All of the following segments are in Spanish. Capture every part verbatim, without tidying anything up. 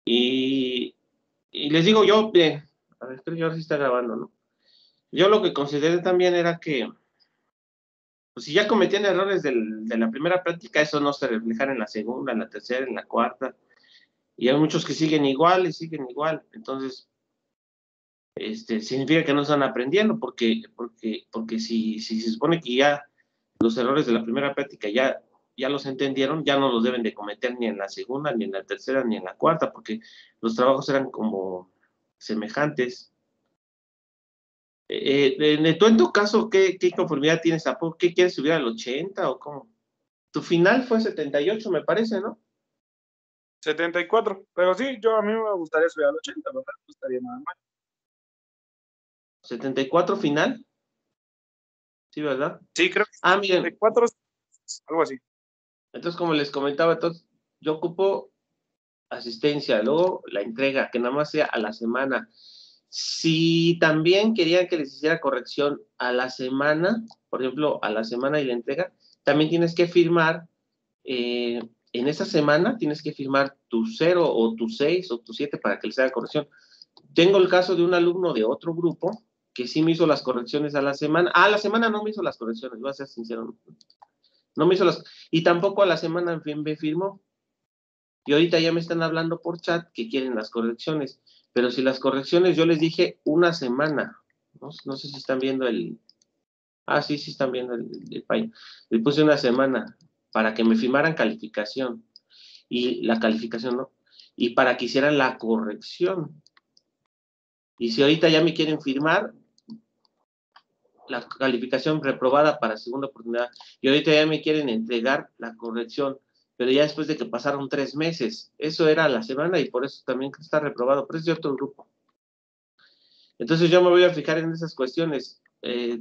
Y, y les digo yo, bien, a ver, creo que ahora sí está grabando, ¿no? Yo lo que consideré también era que, pues si ya cometían errores del, de la primera práctica, eso no se reflejara en la segunda, en la tercera, en la cuarta. Y hay muchos que siguen igual y siguen igual. Entonces, este, significa que no están aprendiendo, porque, porque, porque si, si se supone que ya los errores de la primera práctica ya, ya los entendieron, ya no los deben de cometer ni en la segunda, ni en la tercera, ni en la cuarta, porque los trabajos eran como semejantes. Eh, eh, tú en tu caso, ¿qué, qué conformidad tienes? ¿A poco qué quieres subir al ochenta o cómo? Tu final fue setenta y ocho, me parece, ¿no? setenta y cuatro, pero sí, yo a mí me gustaría subir al ochenta, ¿verdad? No estaría nada mal. setenta y cuatro final. Sí, ¿verdad? Sí, creo que Ah, miren, setenta y cuatro, algo así. entonces como les comentaba, entonces yo ocupo asistencia, luego la entrega, que nada más sea a la semana. Si también querían que les hiciera corrección a la semana, por ejemplo, a la semana y la entrega, también tienes que firmar, eh, en esa semana tienes que firmar tu cero o tu seis o tu siete para que les haga corrección. Tengo el caso de un alumno de otro grupo que sí me hizo las correcciones a la semana. Ah, a la semana no me hizo las correcciones, voy a ser sincero. No me hizo las... Y tampoco a la semana me firmó. Y ahorita ya me están hablando por chat que quieren las correcciones. Pero si las correcciones, yo les dije una semana. No, no sé si están viendo el... Ah, sí, sí están viendo el, el, el Le puse una semana para que me firmaran calificación. Y la calificación no. Y para que hicieran la corrección. Y si ahorita ya me quieren firmar la calificación reprobada para segunda oportunidad, y ahorita ya me quieren entregar la corrección, pero ya después de que pasaron tres meses, eso era la semana y por eso también está reprobado, pero es de otro grupo. Entonces yo me voy a fijar en esas cuestiones. Eh,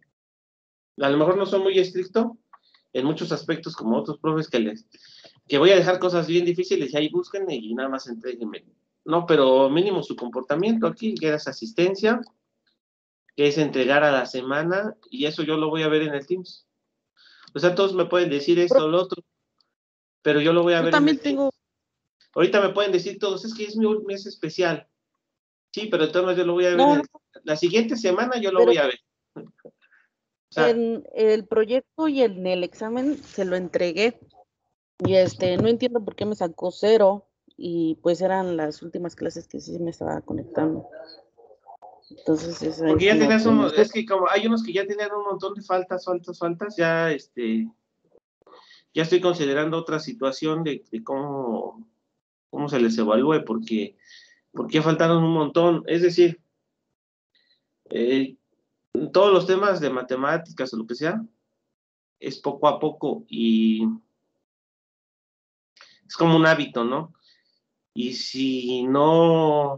a lo mejor no soy muy estricto en muchos aspectos como otros profes que les, que voy a dejar cosas bien difíciles y ahí busquen y nada más entréguenme. No, pero mínimo su comportamiento aquí, que es asistencia, que es entregar a la semana, y eso yo lo voy a ver en el Teams. O sea, todos me pueden decir esto o lo otro, pero yo lo voy a Yo ver en el también Teams. tengo. Ahorita me pueden decir todos, es que es mi mes especial. Sí, pero entonces yo lo voy a ver No, en no, el, la siguiente semana yo lo pero voy a ver. O sea, en el proyecto y en el examen se lo entregué. Y este, no entiendo por qué me sacó cero. Y pues eran las últimas clases que sí me estaba conectando. Entonces es ahí porque ya como tenías que un, me es que como hay unos que ya tenían un montón de faltas, faltas, faltas, ya este, ya estoy considerando otra situación de, de cómo, cómo se les evalúe, porque, porque ya faltaron un montón. Es decir, eh, todos los temas de matemáticas o lo que sea, es poco a poco y es como un hábito, ¿no? Y si no,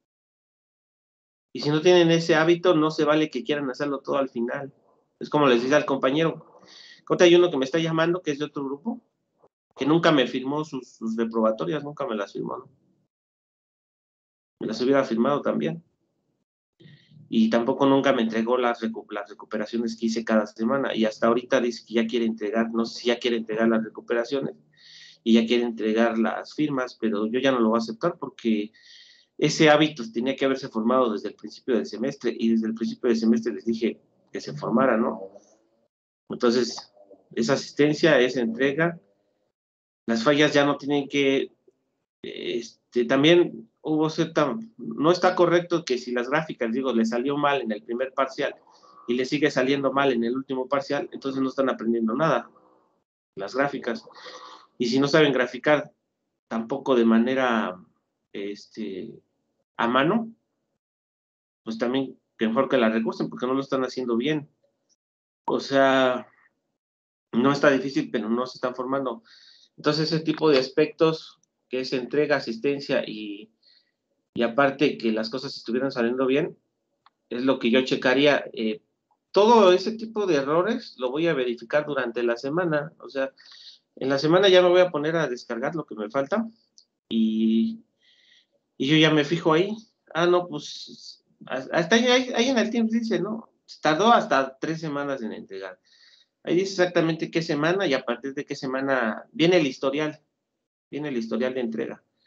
y si no tienen ese hábito, no se vale que quieran hacerlo todo al final. Es como les dice al compañero, ahorita hay uno que me está llamando, que es de otro grupo, que nunca me firmó sus, sus reprobatorias, nunca me las firmó, ¿no? Me las hubiera firmado también. Y tampoco nunca me entregó las, recu las recuperaciones que hice cada semana. Y hasta ahorita dice que ya quiere entregar, no sé si ya quiere entregar las recuperaciones y ya quiere entregar las firmas, pero yo ya no lo voy a aceptar porque ese hábito tenía que haberse formado desde el principio del semestre y desde el principio del semestre les dije que se formara, ¿no? Entonces, esa asistencia, esa entrega, las fallas ya no tienen que, este, también hubo cierta, no está correcto que si las gráficas, digo, le salió mal en el primer parcial y le sigue saliendo mal en el último parcial, entonces no están aprendiendo nada, las gráficas. Y si no saben graficar tampoco de manera, este, a mano, pues también que mejor que la recursen porque no lo están haciendo bien. O sea, no está difícil, pero no se están formando. Entonces, ese tipo de aspectos que es entrega, asistencia y, y aparte que las cosas estuvieran saliendo bien, es lo que yo checaría. Eh, todo ese tipo de errores lo voy a verificar durante la semana. O sea, en la semana ya me voy a poner a descargar lo que me falta y, y yo ya me fijo ahí. Ah, no, pues hasta ahí, ahí, ahí en el Teams dice, ¿no? Tardó hasta tres semanas en entregar. Ahí dice exactamente qué semana y a partir de qué semana viene el historial, viene el historial de entrega.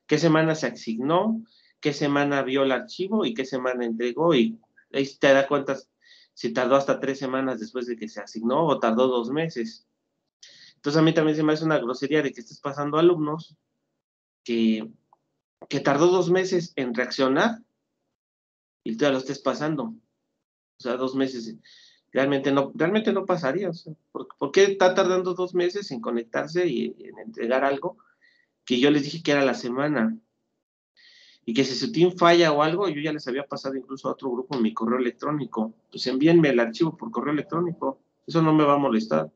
qué semana se asignó, qué semana vio el archivo y qué semana entregó, y ahí te das cuenta si tardó hasta tres semanas después de que se asignó o tardó dos meses. Entonces a mí también se me hace una grosería de que estés pasando alumnos que, que tardó dos meses en reaccionar y tú ya lo estés pasando. O sea, dos meses. Realmente no, realmente no pasaría. O sea, ¿por, ¿por qué está tardando dos meses en conectarse y en entregar algo que yo les dije que era la semana? Y que si su team falla o algo, yo ya les había pasado incluso a otro grupo en mi correo electrónico. Pues envíenme el archivo por correo electrónico. Eso no me va a molestar.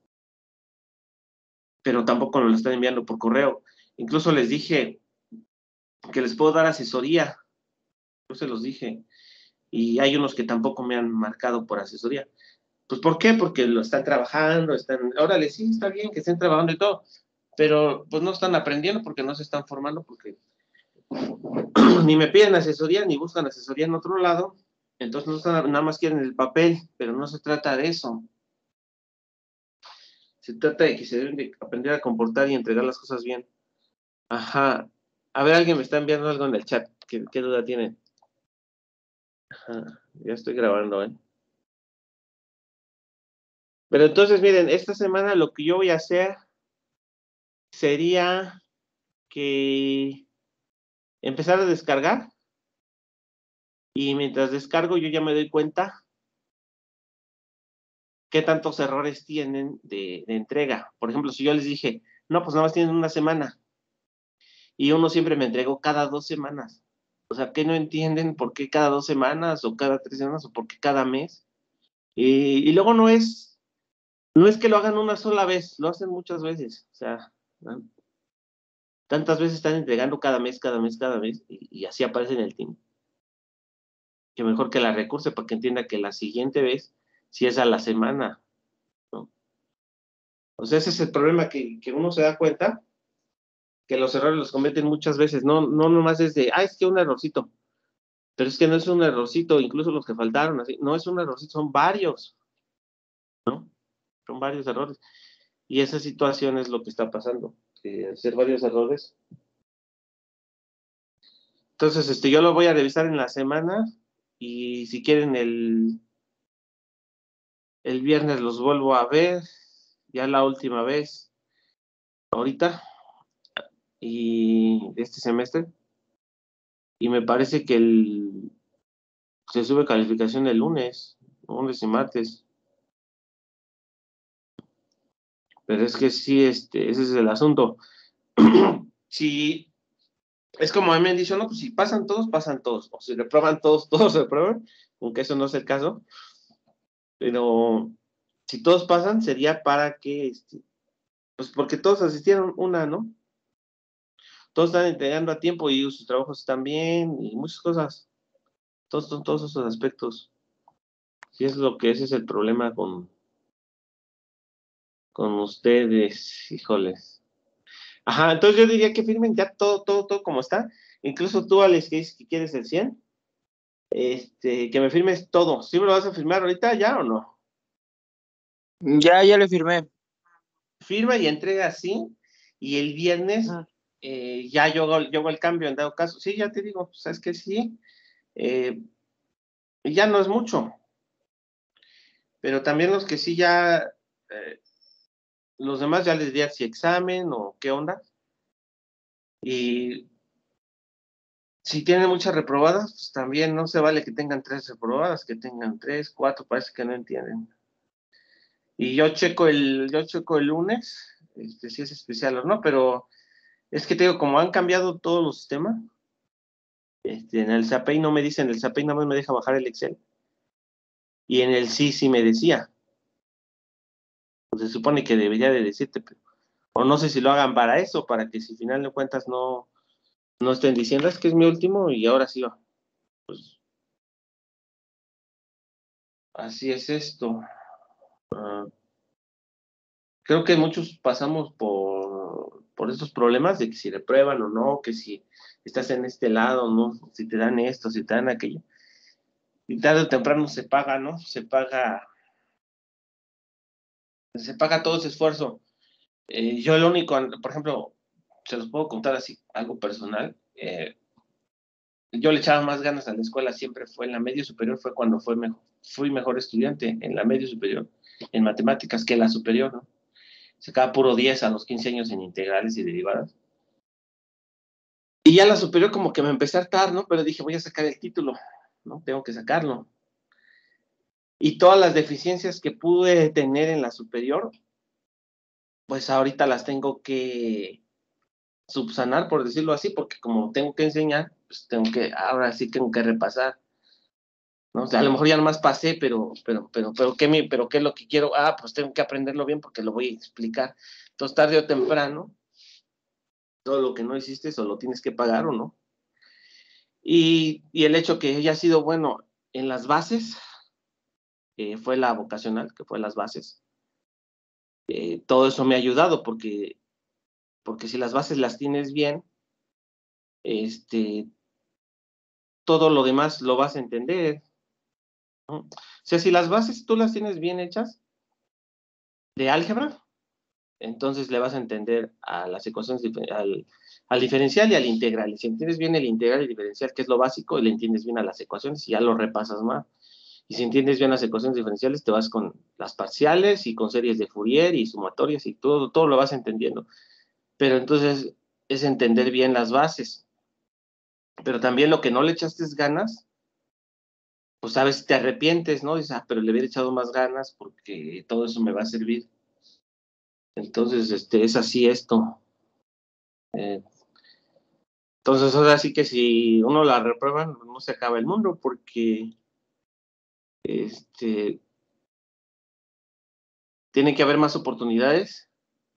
Pero tampoco nos lo están enviando por correo. Incluso les dije que les puedo dar asesoría. Yo se los dije. Y hay unos que tampoco me han marcado por asesoría. Pues, ¿por qué? Porque lo están trabajando, están, órale, sí, está bien que estén trabajando y todo, pero pues no están aprendiendo porque no se están formando, porque ni me piden asesoría, ni buscan asesoría en otro lado, entonces no están, nada más quieren el papel, pero no se trata de eso. Se trata de que se deben de aprender a comportar y entregar las cosas bien. Ajá. A ver, alguien me está enviando algo en el chat. ¿Qué, qué duda tienen? Ajá. Ya estoy grabando, ¿eh? Pero entonces, miren, esta semana lo que yo voy a hacer sería que empezar a descargar, y mientras descargo yo ya me doy cuenta qué tantos errores tienen de, de entrega. Por ejemplo, si yo les dije, no, pues nada más tienen una semana, y uno siempre me entregó cada dos semanas. O sea, ¿qué no entienden por qué cada dos semanas, o cada tres semanas, o por qué cada mes? Y, y luego no es, no es que lo hagan una sola vez, lo hacen muchas veces. O sea, ¿no? Tantas veces están entregando cada mes, cada mes, cada mes, y, y así aparece en el team. Que mejor que la recurse para que entienda que la siguiente vez, si es a la semana, ¿no? O sea, ese es el problema, que, que uno se da cuenta que los errores los cometen muchas veces, no, no nomás es de, ah, es que un errorcito, pero es que no es un errorcito, incluso los que faltaron, así, no es un errorcito, son varios, ¿no? Son varios errores. Y esa situación es lo que está pasando, que hacer varios errores. Entonces, este, yo lo voy a revisar en la semana, y si quieren el, el viernes los vuelvo a ver, ya la última vez, ahorita, y este semestre, y me parece que el, se sube calificación el lunes, lunes y martes, pero es que sí, este, ese es el asunto. Si, es como a mí me han dicho, no, pues si pasan todos, pasan todos, o si reprueban todos, todos reprueban, aunque eso no es el caso, pero si todos pasan, sería para que, este, pues porque todos asistieron una, ¿no? Todos están entregando a tiempo y sus trabajos están bien, y muchas cosas, todos, todos, todos esos aspectos. Sí, es lo que ese es el problema con, con ustedes, híjoles. Ajá, entonces yo diría que firmen ya todo, todo, todo como está. Incluso tú, Alex, que dices que quieres el cien, este, que me firmes todo. ¿Sí me lo vas a firmar ahorita ya o no? Ya, ya le firmé. Firma y entrega así, y el viernes Ajá. eh, ya yo hago, yo hago el cambio en dado caso. Sí, ya te digo, sabes que sí, eh, ya no es mucho, pero también los que sí ya, eh, los demás ya les di si examen o qué onda. Y si tienen muchas reprobadas, pues también no se vale que tengan tres reprobadas, que tengan tres, cuatro, parece que no entienden. Y yo checo el, yo checo el lunes, este, si es especial o no, pero es que te digo, como han cambiado todos los sistemas, este, en el SAPEI no me dicen, el SAPEI nada más me deja bajar el Excel, y en el sí sí me decía. Pues se supone que debería de decirte, pero, o no sé si lo hagan para eso, para que si al final de cuentas no, no estén diciendo, es que es mi último y ahora sí va. Pues así es esto. Uh, creo que muchos pasamos por, por estos problemas de que si reprueban o no, que si estás en este lado, ¿no? Si te dan esto, si te dan aquello. Y tarde o temprano se paga, ¿no? Se paga, se paga todo ese esfuerzo. Eh, yo lo único, por ejemplo, se los puedo contar así, algo personal. Eh, yo le echaba más ganas a la escuela, siempre fue en la media superior, fue cuando fue mejor, fui mejor estudiante en la media superior, en matemáticas, que en la superior, ¿no? Sacaba puro diez a los quince años en integrales y derivadas. Y ya la superior como que me empecé a hartar, ¿no? Pero dije, voy a sacar el título, ¿no? Tengo que sacarlo. Y todas las deficiencias que pude tener en la superior, pues ahorita las tengo que subsanar, por decirlo así, porque como tengo que enseñar, pues tengo que, ahora sí tengo que repasar, ¿no? O sea, a lo mejor ya nomás pasé, pero, pero, pero, pero, ¿qué me, pero qué es lo que quiero? Ah, pues tengo que aprenderlo bien porque lo voy a explicar. Entonces, tarde o temprano, todo lo que no hiciste, o lo tienes que pagar o no. Y, y el hecho que haya sido bueno en las bases, eh, fue la vocacional, que fue las bases, eh, todo eso me ha ayudado porque, porque si las bases las tienes bien, este, todo lo demás lo vas a entender, ¿no? O sea, si las bases tú las tienes bien hechas de álgebra, entonces le vas a entender a las ecuaciones, al, al diferencial y al integral. Y si entiendes bien el integral y el diferencial, que es lo básico, y le entiendes bien a las ecuaciones y ya lo repasas más. Y si entiendes bien las ecuaciones diferenciales, te vas con las parciales y con series de Fourier y sumatorias y todo, todo lo vas entendiendo. Pero entonces es entender bien las bases. Pero también lo que no le echaste ganas, pues a veces te arrepientes, ¿no? Dices, ah, pero le hubiera echado más ganas porque todo eso me va a servir. Entonces, este, es así esto. Eh, entonces, ahora sí que si uno la reprueba, no se acaba el mundo porque este, tiene que haber más oportunidades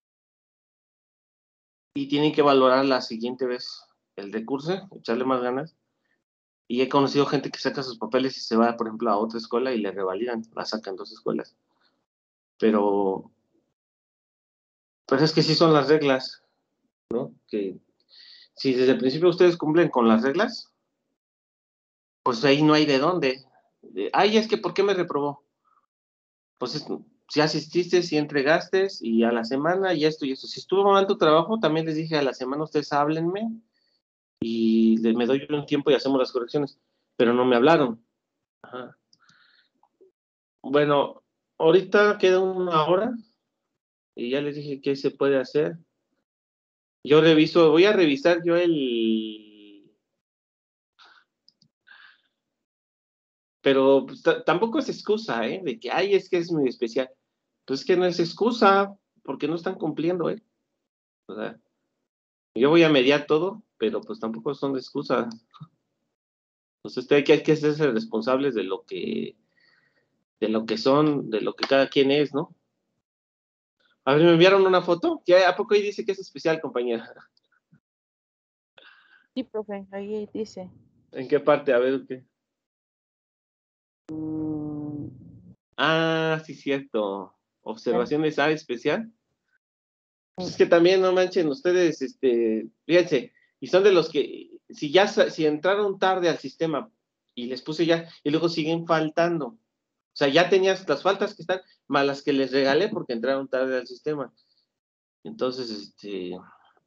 y tienen que valorar la siguiente vez el recurso, echarle más ganas. Y he conocido gente que saca sus papeles y se va, por ejemplo, a otra escuela y le revalidan, la sacan dos escuelas. Pero, pero es que sí son las reglas, ¿no? Que si desde el principio ustedes cumplen con las reglas, pues ahí no hay de dónde. De, ay, es que ¿por qué me reprobó? Pues es, si asististe, si entregaste, y a la semana, y esto y esto. Si estuvo mal tu trabajo, también les dije a la semana, ustedes háblenme, y le, me doy un tiempo y hacemos las correcciones. Pero no me hablaron. Ajá. Bueno, ahorita queda una hora, y ya les dije qué se puede hacer. Yo reviso, voy a revisar yo el... Pero pues, tampoco es excusa, ¿eh? De que, ay, es que es muy especial. Pues es que no es excusa, porque no están cumpliendo, ¿eh? O sea, yo voy a mediar todo, pero pues tampoco son de excusa. Entonces hay que, hay que hacerse responsables de lo que, de lo que son, de lo que cada quien es, ¿no? A ver, me enviaron una foto. ¿Ya, ¿a poco ahí dice que es especial, compañera? Sí, profe, ahí dice. ¿En qué parte? A ver, ¿qué? Mm, Ah, sí, cierto. Observaciones A especial. Pues es que mm, también, no manchen, ustedes, este, fíjense, y son de los que, si ya, sa- si entraron tarde al sistema y les puse ya, y luego siguen faltando. O sea, ya tenías las faltas que están, más las que les regalé porque entraron tarde al sistema. Entonces, este,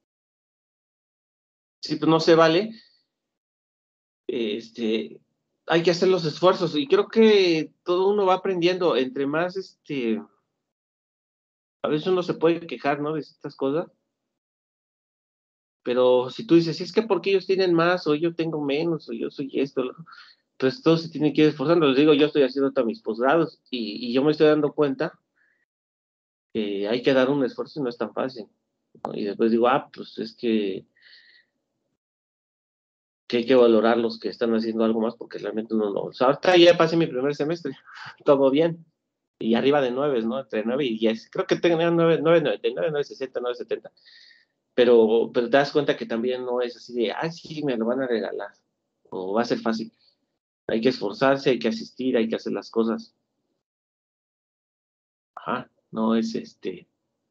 sí, pues no se vale. Este, hay que hacer los esfuerzos y creo que todo uno va aprendiendo. Entre más, este, a veces uno se puede quejar, ¿no? De estas cosas. Pero si tú dices, sí, es que porque ellos tienen más, o yo tengo menos, o yo soy esto, lo- pues todo se tiene que ir esforzando. Les digo, yo estoy haciendo hasta mis posgrados y, y yo me estoy dando cuenta que hay que dar un esfuerzo y no es tan fácil, ¿no? Y después digo, ah, pues es que, que hay que valorar los que están haciendo algo más porque realmente uno no. O sea, ahorita ya pasé mi primer semestre, todo bien. Y arriba de nueve, ¿no? Entre nueve y diez. Creo que tengo nueve, nueve, noventa y nueve, nueve sesenta, nueve setenta. Pero, pero te das cuenta que también no es así de, ah, sí, me lo van a regalar. O va a ser fácil. Hay que esforzarse, hay que asistir, hay que hacer las cosas. Ajá, no es este,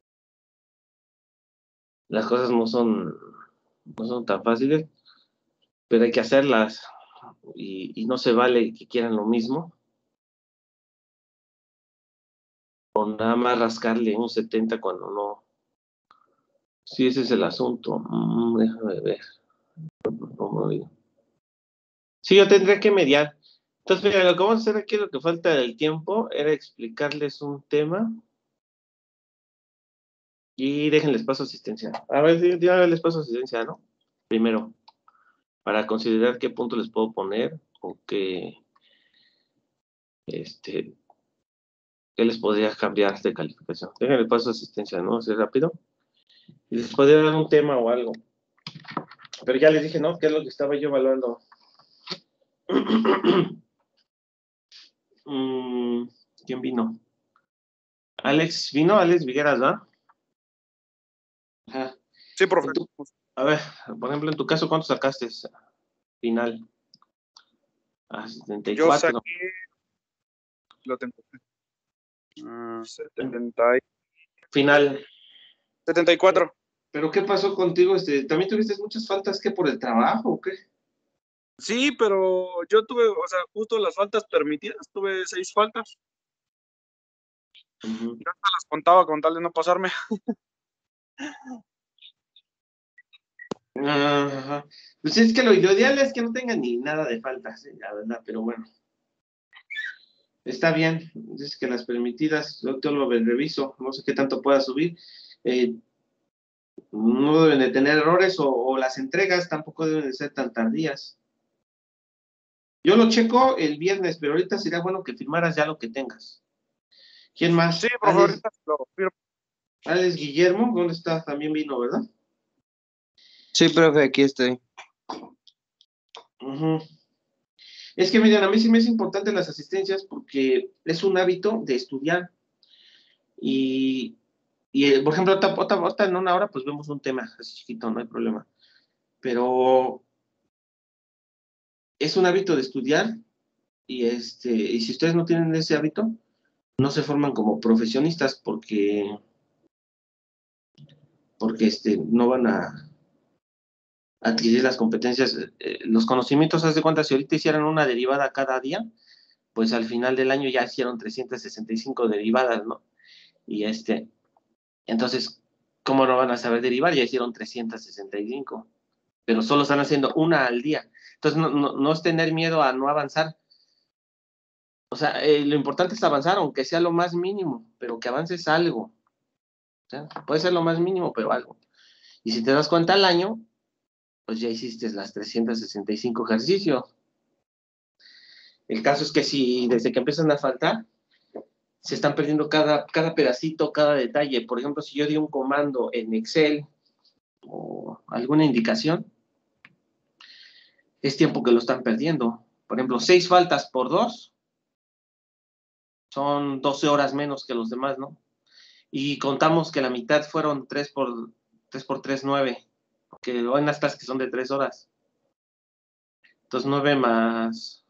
las cosas no son, no son tan fáciles, pero hay que hacerlas y, y no se vale que quieran lo mismo o nada más rascarle un setenta cuando no, Sí, ese es el asunto. Mm, déjame ver. ¿Cómo digo? Sí, yo tendría que mediar. Entonces, mira, lo que vamos a hacer aquí, lo que falta del tiempo, era explicarles un tema y déjenles paso asistencia. A ver, sí, ya les paso asistencia, ¿no? Primero, para considerar qué punto les puedo poner o qué, este, qué les podría cambiar de calificación. Déjenles paso asistencia, ¿no? Así rápido. Y les podría dar un tema o algo. Pero ya les dije, ¿no? ¿Qué es lo que estaba yo evaluando? mm, ¿Quién vino? Alex, ¿vino? Alex Vigueras, ¿verdad? Ajá. Sí, profe. En tu- a ver, por ejemplo, en tu caso, ¿cuánto sacaste final? Ah, setenta y Yo cuatro. saqué, lo tengo, ah, setenta y- Final. setenta y cuatro. ¿Pero qué pasó contigo? Este, ¿también tuviste muchas faltas que por el trabajo o qué? Sí, pero yo tuve, o sea, justo las faltas permitidas, tuve seis faltas. Ujú. Yo hasta las contaba con tal de no pasarme. Ajá. Pues es que lo, lo ideal es que no tengan ni nada de faltas, eh, la verdad, pero bueno. Está bien, es que las permitidas, yo te lo reviso, no sé qué tanto pueda subir. Eh, no deben de tener errores o, o las entregas tampoco deben de ser tan tardías. Yo lo checo el viernes, pero ahorita sería bueno que firmaras ya lo que tengas. ¿Quién más? Sí, profe, Alex, ahorita lo firmo. Alex Guillermo, ¿dónde está? También vino, ¿verdad? Sí, profe, aquí estoy. Ujú. Es que miren, a mí sí me es importante las asistencias porque es un hábito de estudiar. Y, y eh, por ejemplo, ahorita, ahorita- ahorita en una hora pues vemos un tema así chiquito, no hay problema. Pero es un hábito de estudiar y, este, y si ustedes no tienen ese hábito, no se forman como profesionistas porque, porque este, no van a adquirir las competencias, eh, los conocimientos. Haz de cuenta, si ahorita hicieran una derivada cada día, pues al final del año ya hicieron trescientas sesenta y cinco derivadas, ¿no? Y este, entonces, ¿cómo no van a saber derivar? Ya hicieron trescientas sesenta y cinco, pero solo están haciendo una al día. Entonces, no, no, no es tener miedo a no avanzar. O sea, eh, lo importante es avanzar, aunque sea lo más mínimo, pero que avances algo. O sea, puede ser lo más mínimo, pero algo. Y si te das cuenta al año, pues ya hiciste las trescientos sesenta y cinco ejercicios. El caso es que si desde que empiezan a faltar, se están perdiendo cada, cada pedacito, cada detalle. Por ejemplo, si yo di un comando en Excel o alguna indicación, es tiempo que lo están perdiendo. Por ejemplo, seis faltas por dos son doce horas menos que los demás, ¿no? Y contamos que la mitad fueron tres por tres por tres, nueve, porque hay unas clases que son de tres horas. Entonces, nueve más,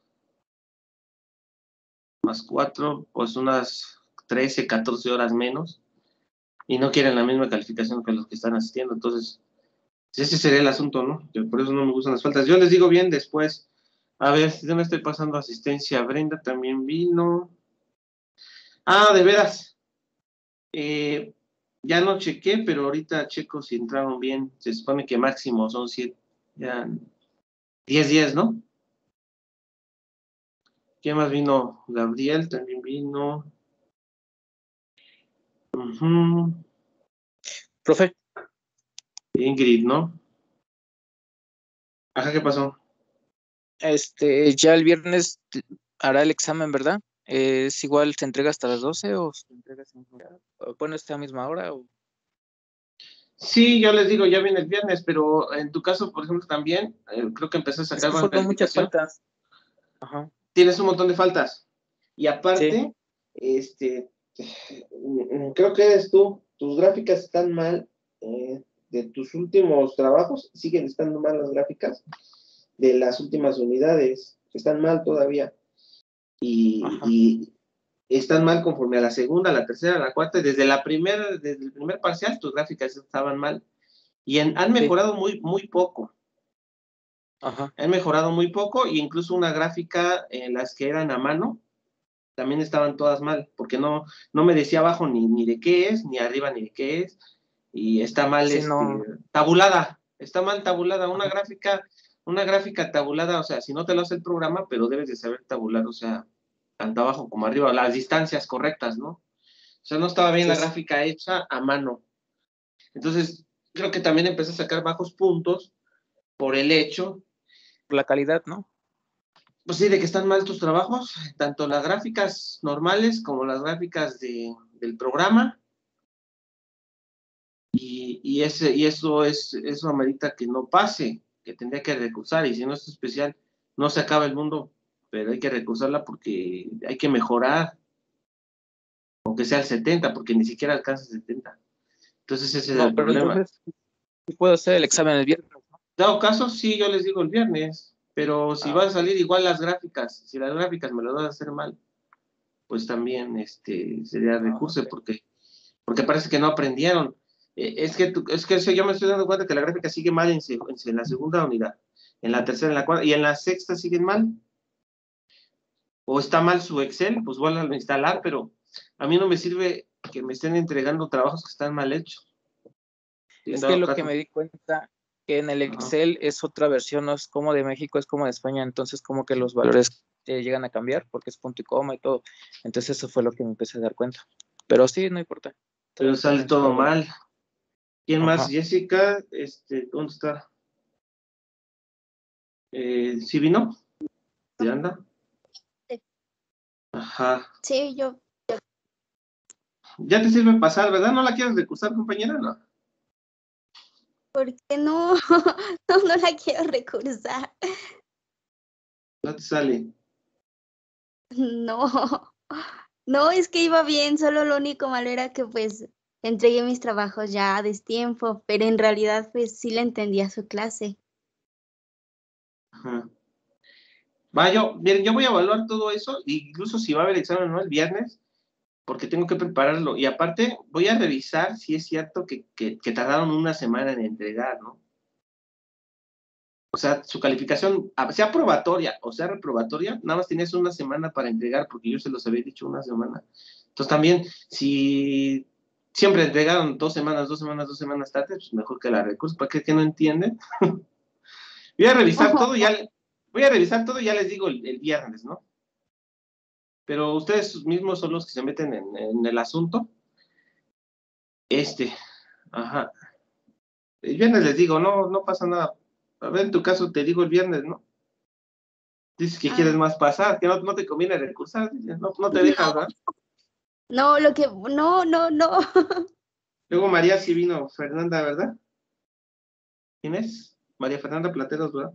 más cuatro, pues unas trece, catorce horas menos. Y no quieren la misma calificación que los que están asistiendo. Entonces, ese sería el asunto, ¿no? Que por eso no me gustan las faltas. Yo les digo bien después. A ver, yo me estoy pasando asistencia. Brenda también vino. Ah, de veras. Eh, ya no chequé, pero ahorita checo si entraron bien. Se supone que máximo son siete, ya, diez días, ¿no? ¿Quién más vino? Gabriel también vino. Ujú. Profe, Ingrid, ¿no? Ajá, ¿qué pasó? este, ya el viernes hará el examen, ¿verdad? ¿Es igual, se entrega hasta las doce o se entrega sin- o, bueno, esta misma hora? O... Sí, yo les digo, ya viene el viernes, pero en tu caso, por ejemplo, también, eh, creo que empecé a Es sacar que baja fueron muchas calificación. faltas. Ajá. Tienes un montón de faltas. Y Sí. aparte, este, mm, creo que eres tú, tus gráficas están mal, eh, de tus últimos trabajos, siguen estando mal las gráficas de las últimas unidades, están mal todavía. Y, Ajá. y están mal conforme a la segunda, la tercera, la cuarta, desde la primera, desde el primer parcial, tus gráficas estaban mal. Y en, han Sí. mejorado muy, muy poco. Ajá. Han mejorado muy poco, e incluso una gráfica en las que eran a mano, también estaban todas mal, porque no, no me decía abajo ni, ni de qué es, ni arriba ni de qué es. y está mal Sí, este, no. tabulada, está mal tabulada, una gráfica, una gráfica tabulada, o sea, si no te lo hace el programa, pero debes de saber tabular, o sea, tanto abajo como arriba, las distancias correctas, ¿no? O sea, no estaba bien Sí, la sí. gráfica hecha a mano. Entonces, creo que también empecé a sacar bajos puntos por el hecho, Por la calidad, ¿no? pues sí, de que están mal tus trabajos, tanto las gráficas normales como las gráficas de, del programa. Y, y, ese, y eso es, eso amerita que no pase, que tendría que recursar, y si no es especial, no se acaba el mundo, pero hay que recursarla porque hay que mejorar, aunque sea el setenta, porque ni siquiera alcanza el setenta. Entonces ese es No, el pero problema. entonces sí puedo hacer el examen el viernes, ¿no? Dado caso, sí, yo les digo el viernes, pero si Ah, van a salir igual las gráficas, si las gráficas me las van a hacer mal, pues también este, sería ah, recurso, ok. porque, porque parece que no aprendieron. Eh, Es que, tú- es que eso yo me estoy dando cuenta que la gráfica sigue mal en, se- en se- en la segunda unidad, en la tercera, en la cuarta, y en la sexta siguen mal. O está mal su Excel, pues vuelvan a instalar, pero a mí no me sirve que me estén entregando trabajos que están mal hechos. Sí, en Es que dado lo que caso. me di cuenta que en el Ajá. Excel es otra versión, no es como de México, es como de España, entonces como que los valores eh, llegan a cambiar porque es punto y coma y todo. Entonces eso fue lo que me empecé a dar cuenta. Pero sí, no importa. Pero Entonces sale también todo solo- mal. ¿Quién más? Ajá. Jessica, este, ¿dónde está? Eh, ¿sí vino? ¿Sí anda? Ajá. Sí, yo, Ya te sirve pasar, ¿verdad? ¿No la quieres recursar, compañera? No. ¿por qué no? No, no la quiero recursar. No te sale. No, no, es que iba bien, solo lo único malo era que pues entregué mis trabajos ya a destiempo, pero en realidad pues sí le entendía su clase. Ajá. Va, yo, miren, yo voy a evaluar todo eso, incluso si va a haber examen, ¿no? El viernes, porque tengo que prepararlo. Y aparte, voy a revisar si es cierto que, que, que tardaron una semana en entregar, ¿no? O sea, su calificación, a- sea probatoria o sea reprobatoria, nada más tenías una semana para entregar, porque yo se los había dicho una semana. Entonces también, si siempre entregaron dos semanas, dos semanas, dos semanas tarde, pues mejor que la recurso. ¿Para qué que no entienden? Voy a revisar todo, ya, le- voy a revisar todo y ya les digo el, el viernes, ¿no? Pero ustedes mismos son los que se meten en, en el asunto. Este, ajá. El viernes les digo, no, no pasa nada. A ver, en tu caso te digo el viernes, ¿no? Dices que quieres Ah, más pasar, que no, no te conviene recursar, dices, no, no te dejas, ¿verdad? no, lo que, no, no, no. Luego María sí vino, Fernanda, ¿verdad? ¿Quién es? María Fernanda Plateros, ¿verdad?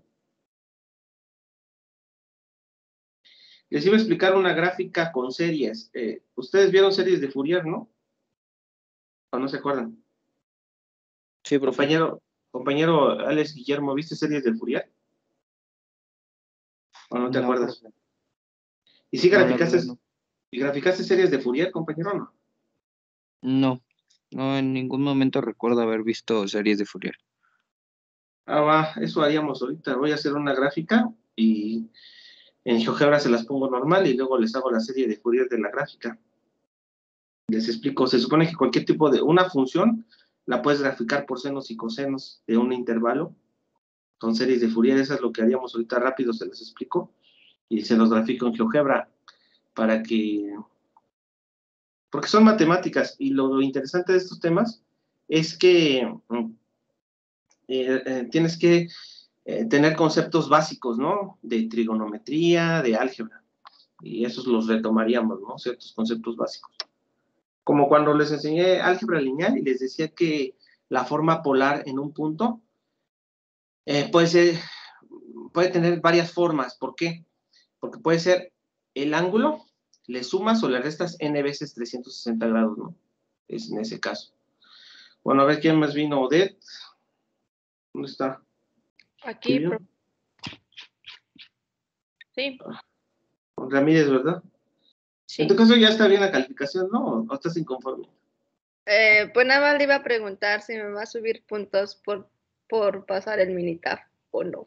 Les iba a explicar una gráfica con series. Eh, Ustedes vieron series de Fourier, ¿no? ¿O no se acuerdan? Sí, profe. Compañero, compañero Alex Guillermo, ¿viste series de Fourier? ¿O no te No, acuerdas? profe. ¿Y sí No, la graficaste, verdad no. y graficaste series de Fourier, compañero, o no? No, no en ningún momento recuerdo haber visto series de Fourier. Ah, va, eso haríamos ahorita. Voy a hacer una gráfica y en GeoGebra se las pongo normal y luego les hago la serie de Fourier de la gráfica. Les explico, se supone que cualquier tipo de una función la puedes graficar por senos y cosenos de un intervalo. Son series de Fourier, eso es lo que haríamos ahorita rápido, se les explico. Y se los grafico en GeoGebra para que... Porque son matemáticas y lo interesante de estos temas es que eh, eh, tienes que eh, tener conceptos básicos, ¿no? De trigonometría, de álgebra. Y esos los retomaríamos, ¿no? Ciertos conceptos básicos. Como cuando les enseñé álgebra lineal y les decía que la forma polar en un punto eh, puede ser, puede tener varias formas. ¿Por qué? Porque puede ser el ángulo, le sumas o le restas n veces trescientos sesenta grados, ¿no? Es en ese caso. Bueno, a ver quién más vino. Odette. ¿Dónde está? Aquí, ¿Sí pro- sí, Ramírez, ¿verdad? En tu sí. caso ya está bien la calificación, ¿no? ¿O estás inconforme? Eh, pues nada más le iba a preguntar si me va a subir puntos por, por pasar el Minitab o no.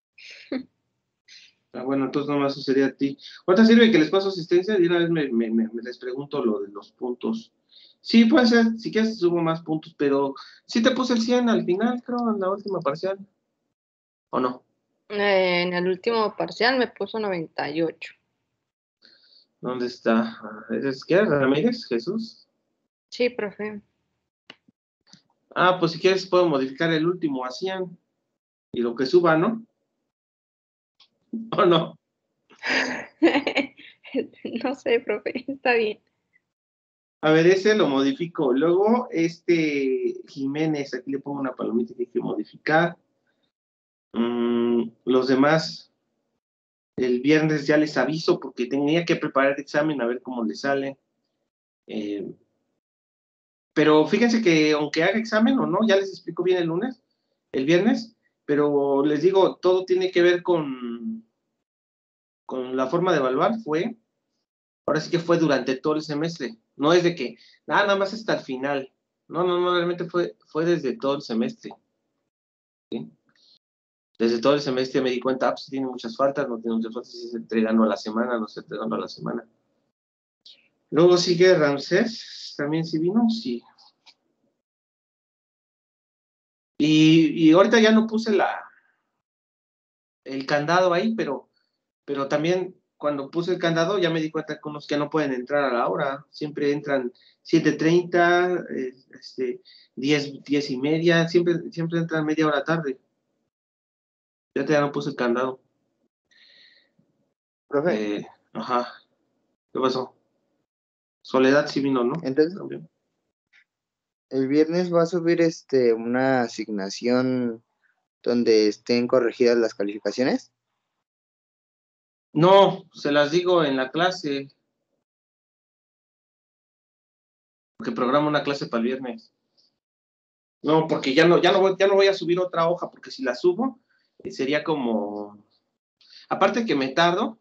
Ah, bueno, entonces nomás eso sería a ti. ¿Cuánto sirve que les paso asistencia? Y una vez me, me, me, me les pregunto lo de los puntos. Sí, puede ser, si quieres subo más puntos, pero sí te puse el cien al final, creo, en la última parcial, ¿o no? Eh, en el último parcial me puso noventa y ocho. ¿Dónde está? ¿Es qué? ¿Ramírez? ¿Jesús? Sí, profe. Ah, pues si quieres puedo modificar el último a cien y lo que suba, ¿no? ¿O no? No sé, profe, está bien. A ver, ese lo modifico. Luego, este Jiménez, aquí le pongo una palomita que hay que modificar. Mm, los demás, el viernes ya les aviso porque tenía que preparar el examen a ver cómo le sale. Eh, pero fíjense que aunque haga examen o no, ya les explico bien el lunes, el viernes, pero les digo, todo tiene que ver con, con la forma de evaluar. Fue, ahora sí que fue durante todo el semestre. No es de que, ah, nada más hasta el final. No, no, no, realmente fue, fue desde todo el semestre. ¿Sí? Desde todo el semestre me di cuenta, ah, pues tiene muchas faltas, no tiene muchas faltas, si se entregando a la semana, no se entregando a la semana. Luego sigue Ramsés, también sí vino, sí. Y, y ahorita ya no puse la, el candado ahí, pero, pero también cuando puse el candado ya me di cuenta que unos que no pueden entrar a la hora, siempre entran siete treinta, eh, este, diez, diez y media, siempre, siempre entran media hora tarde. Ya, ya no puse el candado. Profe, Eh, ajá, ¿qué pasó? Soledad sí vino, ¿no? entonces También. el viernes va a subir este una asignación donde estén corregidas las calificaciones. No, se las digo en la clase, porque programo una clase para el viernes. No, porque ya no, ya no voy, ya no voy a subir otra hoja, porque si la subo, eh, sería como, aparte que me tardo,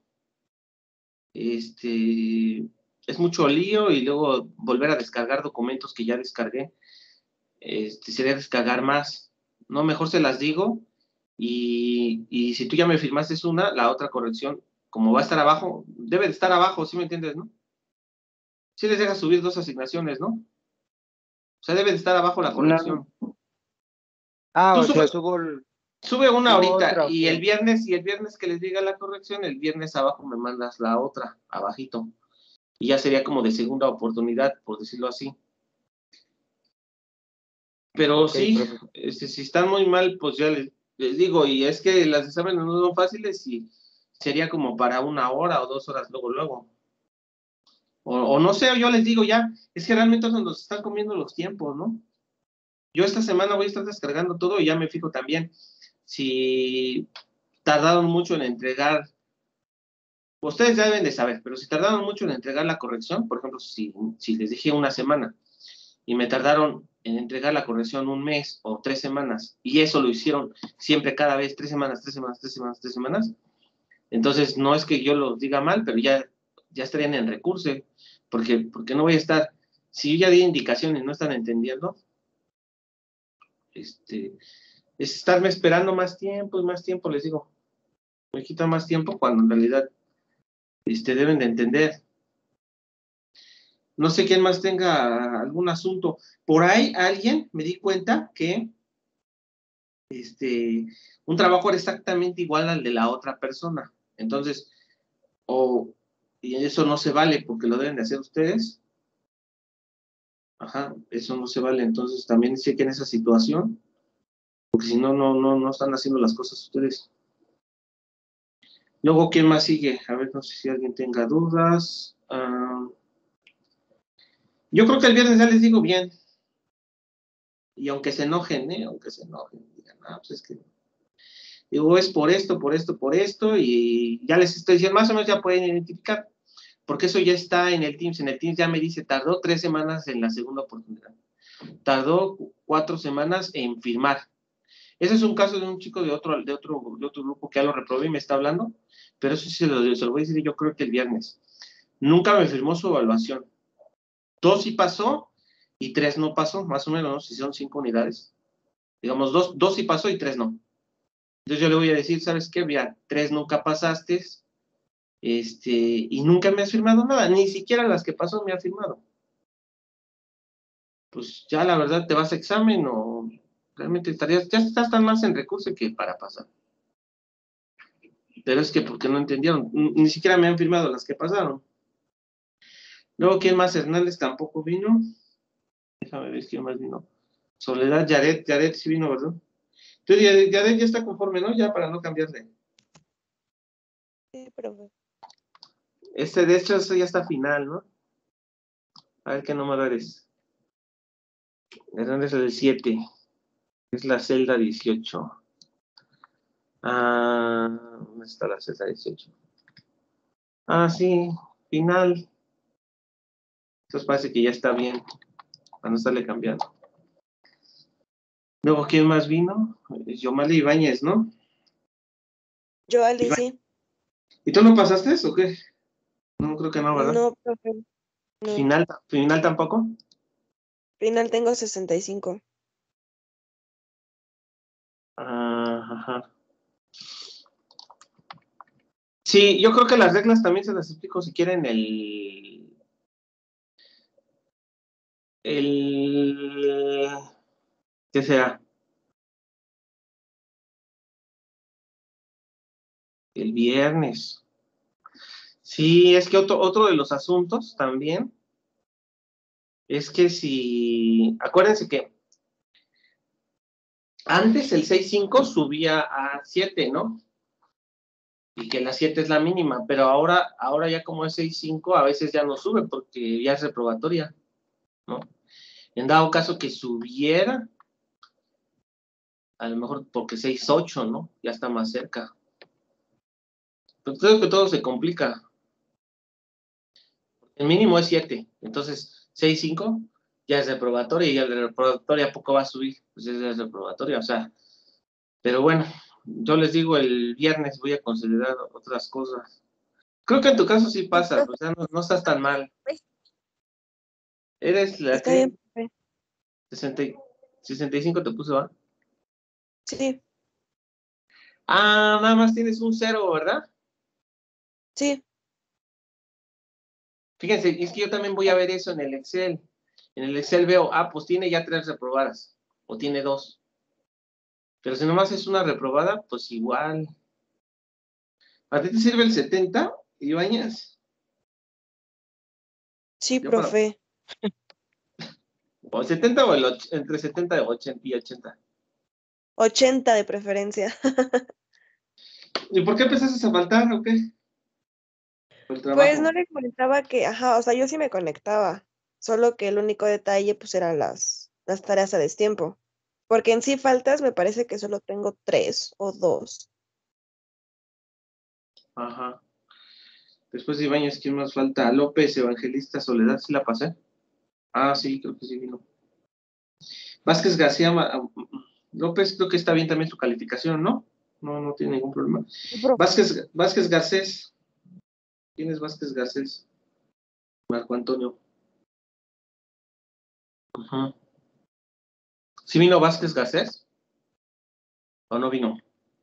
este, es mucho lío y luego volver a descargar documentos que ya descargué, este, sería descargar más. No, mejor se las digo, y, y si tú ya me firmaste una, la otra corrección, como va a estar abajo, debe de estar abajo, ¿sí me entiendes, no? Sí les deja subir dos asignaciones, ¿no? O sea, debe de estar abajo la corrección. No. Ah, Tú o sube, sea, subo, el- sube una subo ahorita otra, y el ok. viernes, y el viernes que les diga la corrección, el viernes abajo me mandas la otra, abajito. Y ya sería como de segunda oportunidad, por decirlo así. Pero Ok, sí, profe. este, si están muy mal, pues ya les, les digo, y es que las exámenes no son fáciles y sería como para una hora o dos horas luego, luego. O, o no sé, yo les digo ya, es que realmente nos están comiendo los tiempos, ¿no? Yo esta semana voy a estar descargando todo y ya me fijo también si tardaron mucho en entregar, ustedes ya deben de saber, pero si tardaron mucho en entregar la corrección, por ejemplo, si, si les dije una semana y me tardaron en entregar la corrección un mes o tres semanas, y eso lo hicieron siempre cada vez, tres semanas, tres semanas, tres semanas, tres semanas, entonces no es que yo los diga mal, pero ya, ya estarían en recurso, porque, porque no voy a estar, si yo ya di indicaciones y no están entendiendo, este, es estarme esperando más tiempo y más tiempo, les digo, me quita más tiempo cuando en realidad este, deben de entender. No sé quién más tenga algún asunto. Por ahí alguien me di cuenta que este, un trabajo era exactamente igual al de la otra persona. Entonces, o, y eso no se vale porque lo deben de hacer ustedes. Ajá, eso no se vale. Entonces también chequen esa situación, porque si no, no, no, no están haciendo las cosas ustedes. Luego, ¿quién más sigue? A ver, no sé si alguien tenga dudas. Uh, yo creo que el viernes ya les digo bien. Y aunque se enojen, ¿eh? Aunque se enojen, digan, ah, pues es que digo, es por esto, por esto, por esto, y ya les estoy diciendo, más o menos ya pueden identificar, porque eso ya está en el Teams. En el Teams ya me dice, tardó tres semanas en la segunda oportunidad, tardó cuatro semanas en firmar. Ese es un caso de un chico de otro, de otro, de otro grupo que ya lo reprobé y me está hablando, pero eso sí se lo, se lo voy a decir yo creo que el viernes. Nunca me firmó su evaluación. Dos sí pasó y tres no pasó, más o menos, ¿no? Si son cinco unidades. Digamos, dos, dos sí pasó y tres no. Entonces yo le voy a decir, ¿sabes qué? Mira, tres nunca pasaste, este, y nunca me has firmado nada, ni siquiera las que pasó me ha firmado. pues ya la verdad te vas a examen o realmente estarías, ya estás tan más en recurso que para pasar. Pero es que porque no entendieron, ni siquiera me han firmado las que pasaron. Luego, ¿quién más? Hernández tampoco vino. Déjame ver quién más vino. Soledad, Yaret, Yaret sí vino, ¿verdad? Entonces, Yaret, Yaret ya está conforme, ¿no? Ya para no cambiarle. Sí, profe. Este, de hecho, este ya está final, ¿no? A ver qué número eres. Hernández es el siete. Es la celda dieciocho. Ah, ¿dónde está la celda dieciocho? Ah, sí, final. Entonces parece que ya está bien. Para no estarle cambiando. Luego, ¿quién más vino? Yomali Ibáñez, ¿no? Yo, Ali, Iba- sí. ¿Y tú no pasaste eso o qué? No, creo que no, ¿verdad? No, profe. No. ¿Final, final tampoco? Final tengo sesenta y cinco. Ah, ajá. Sí, yo creo que las reglas también se las explico si quieren el... El... ¿Qué será? El viernes. Sí, es que otro, otro de los asuntos también es que si... Acuérdense que antes el seis cinco subía a siete, ¿no? Y que la siete es la mínima, pero ahora, ahora ya como es seis cinco, a veces ya no sube porque ya es reprobatoria, ¿no? En dado caso que subiera, a lo mejor porque seis ocho, ¿no? Ya está más cerca. Pero creo que todo se complica. El mínimo es siete, entonces seis cinco ya es reprobatoria y el de reprobatoria a poco va a subir, pues es reprobatoria, o sea, pero bueno, yo les digo el viernes voy a considerar otras cosas. Creo que en tu caso sí pasa, o sea, no, no estás tan mal. ¿Eres la Está que? bien, profe. sesenta, sesenta y cinco te puso, ¿ah? Sí, Ah, nada más tienes un cero, ¿verdad? sí. Fíjense, es que yo también voy a ver eso en el Excel. En el Excel veo, ah, pues tiene ya tres reprobadas, o tiene dos. Pero si nomás es una reprobada, pues igual. ¿A ti te sirve el setenta, Ibáñez? Sí, Yo para... profe. ¿O el setenta o el och- entre setenta y ochenta y ochenta? ochenta de preferencia. ¿Y por qué empezaste a faltar o qué? ¿Por el Pues no trabajo? les comentaba que, ajá, o sea, yo sí me conectaba. Solo que el único detalle, pues, eran las, las tareas a destiempo. Porque en sí faltas me parece que solo tengo tres o dos. Ajá. Después de Ibáñez, ¿quién más falta? López, Evangelista, Soledad, ¿sí la pasé? Ah, sí, creo que sí vino. Vázquez García, Ma- ah, López, creo que está bien también su calificación, ¿no? No, no tiene ningún problema. Sí, profe. Vázquez, Vázquez Garcés. ¿Quién es Vázquez Garcés? Marco Antonio. Ajá. ¿Sí vino Vázquez Garcés? ¿O no vino?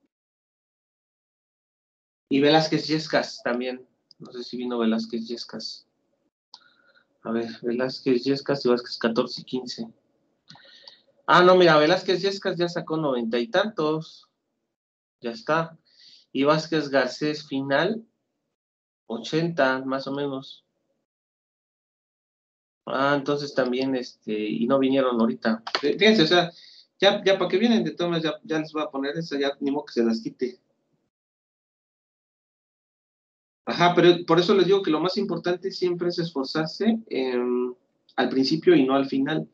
Y Velázquez Yescas también. No sé si vino Velázquez Yescas. A ver, Velázquez Yescas y Vázquez catorce y quince. Ah, no, mira, Velázquez Yescas ya sacó noventa y tantos. Ya está. Y Vázquez Garcés final, ochenta, más o menos. Ah, entonces también, este, y no vinieron ahorita. Fíjense, o sea, ya, ya para que vienen de todas, ya, ya les voy a poner esa, ya ni modo que se las quite. Ajá, pero por eso les digo que lo más importante siempre es esforzarse eh, al principio y no al final.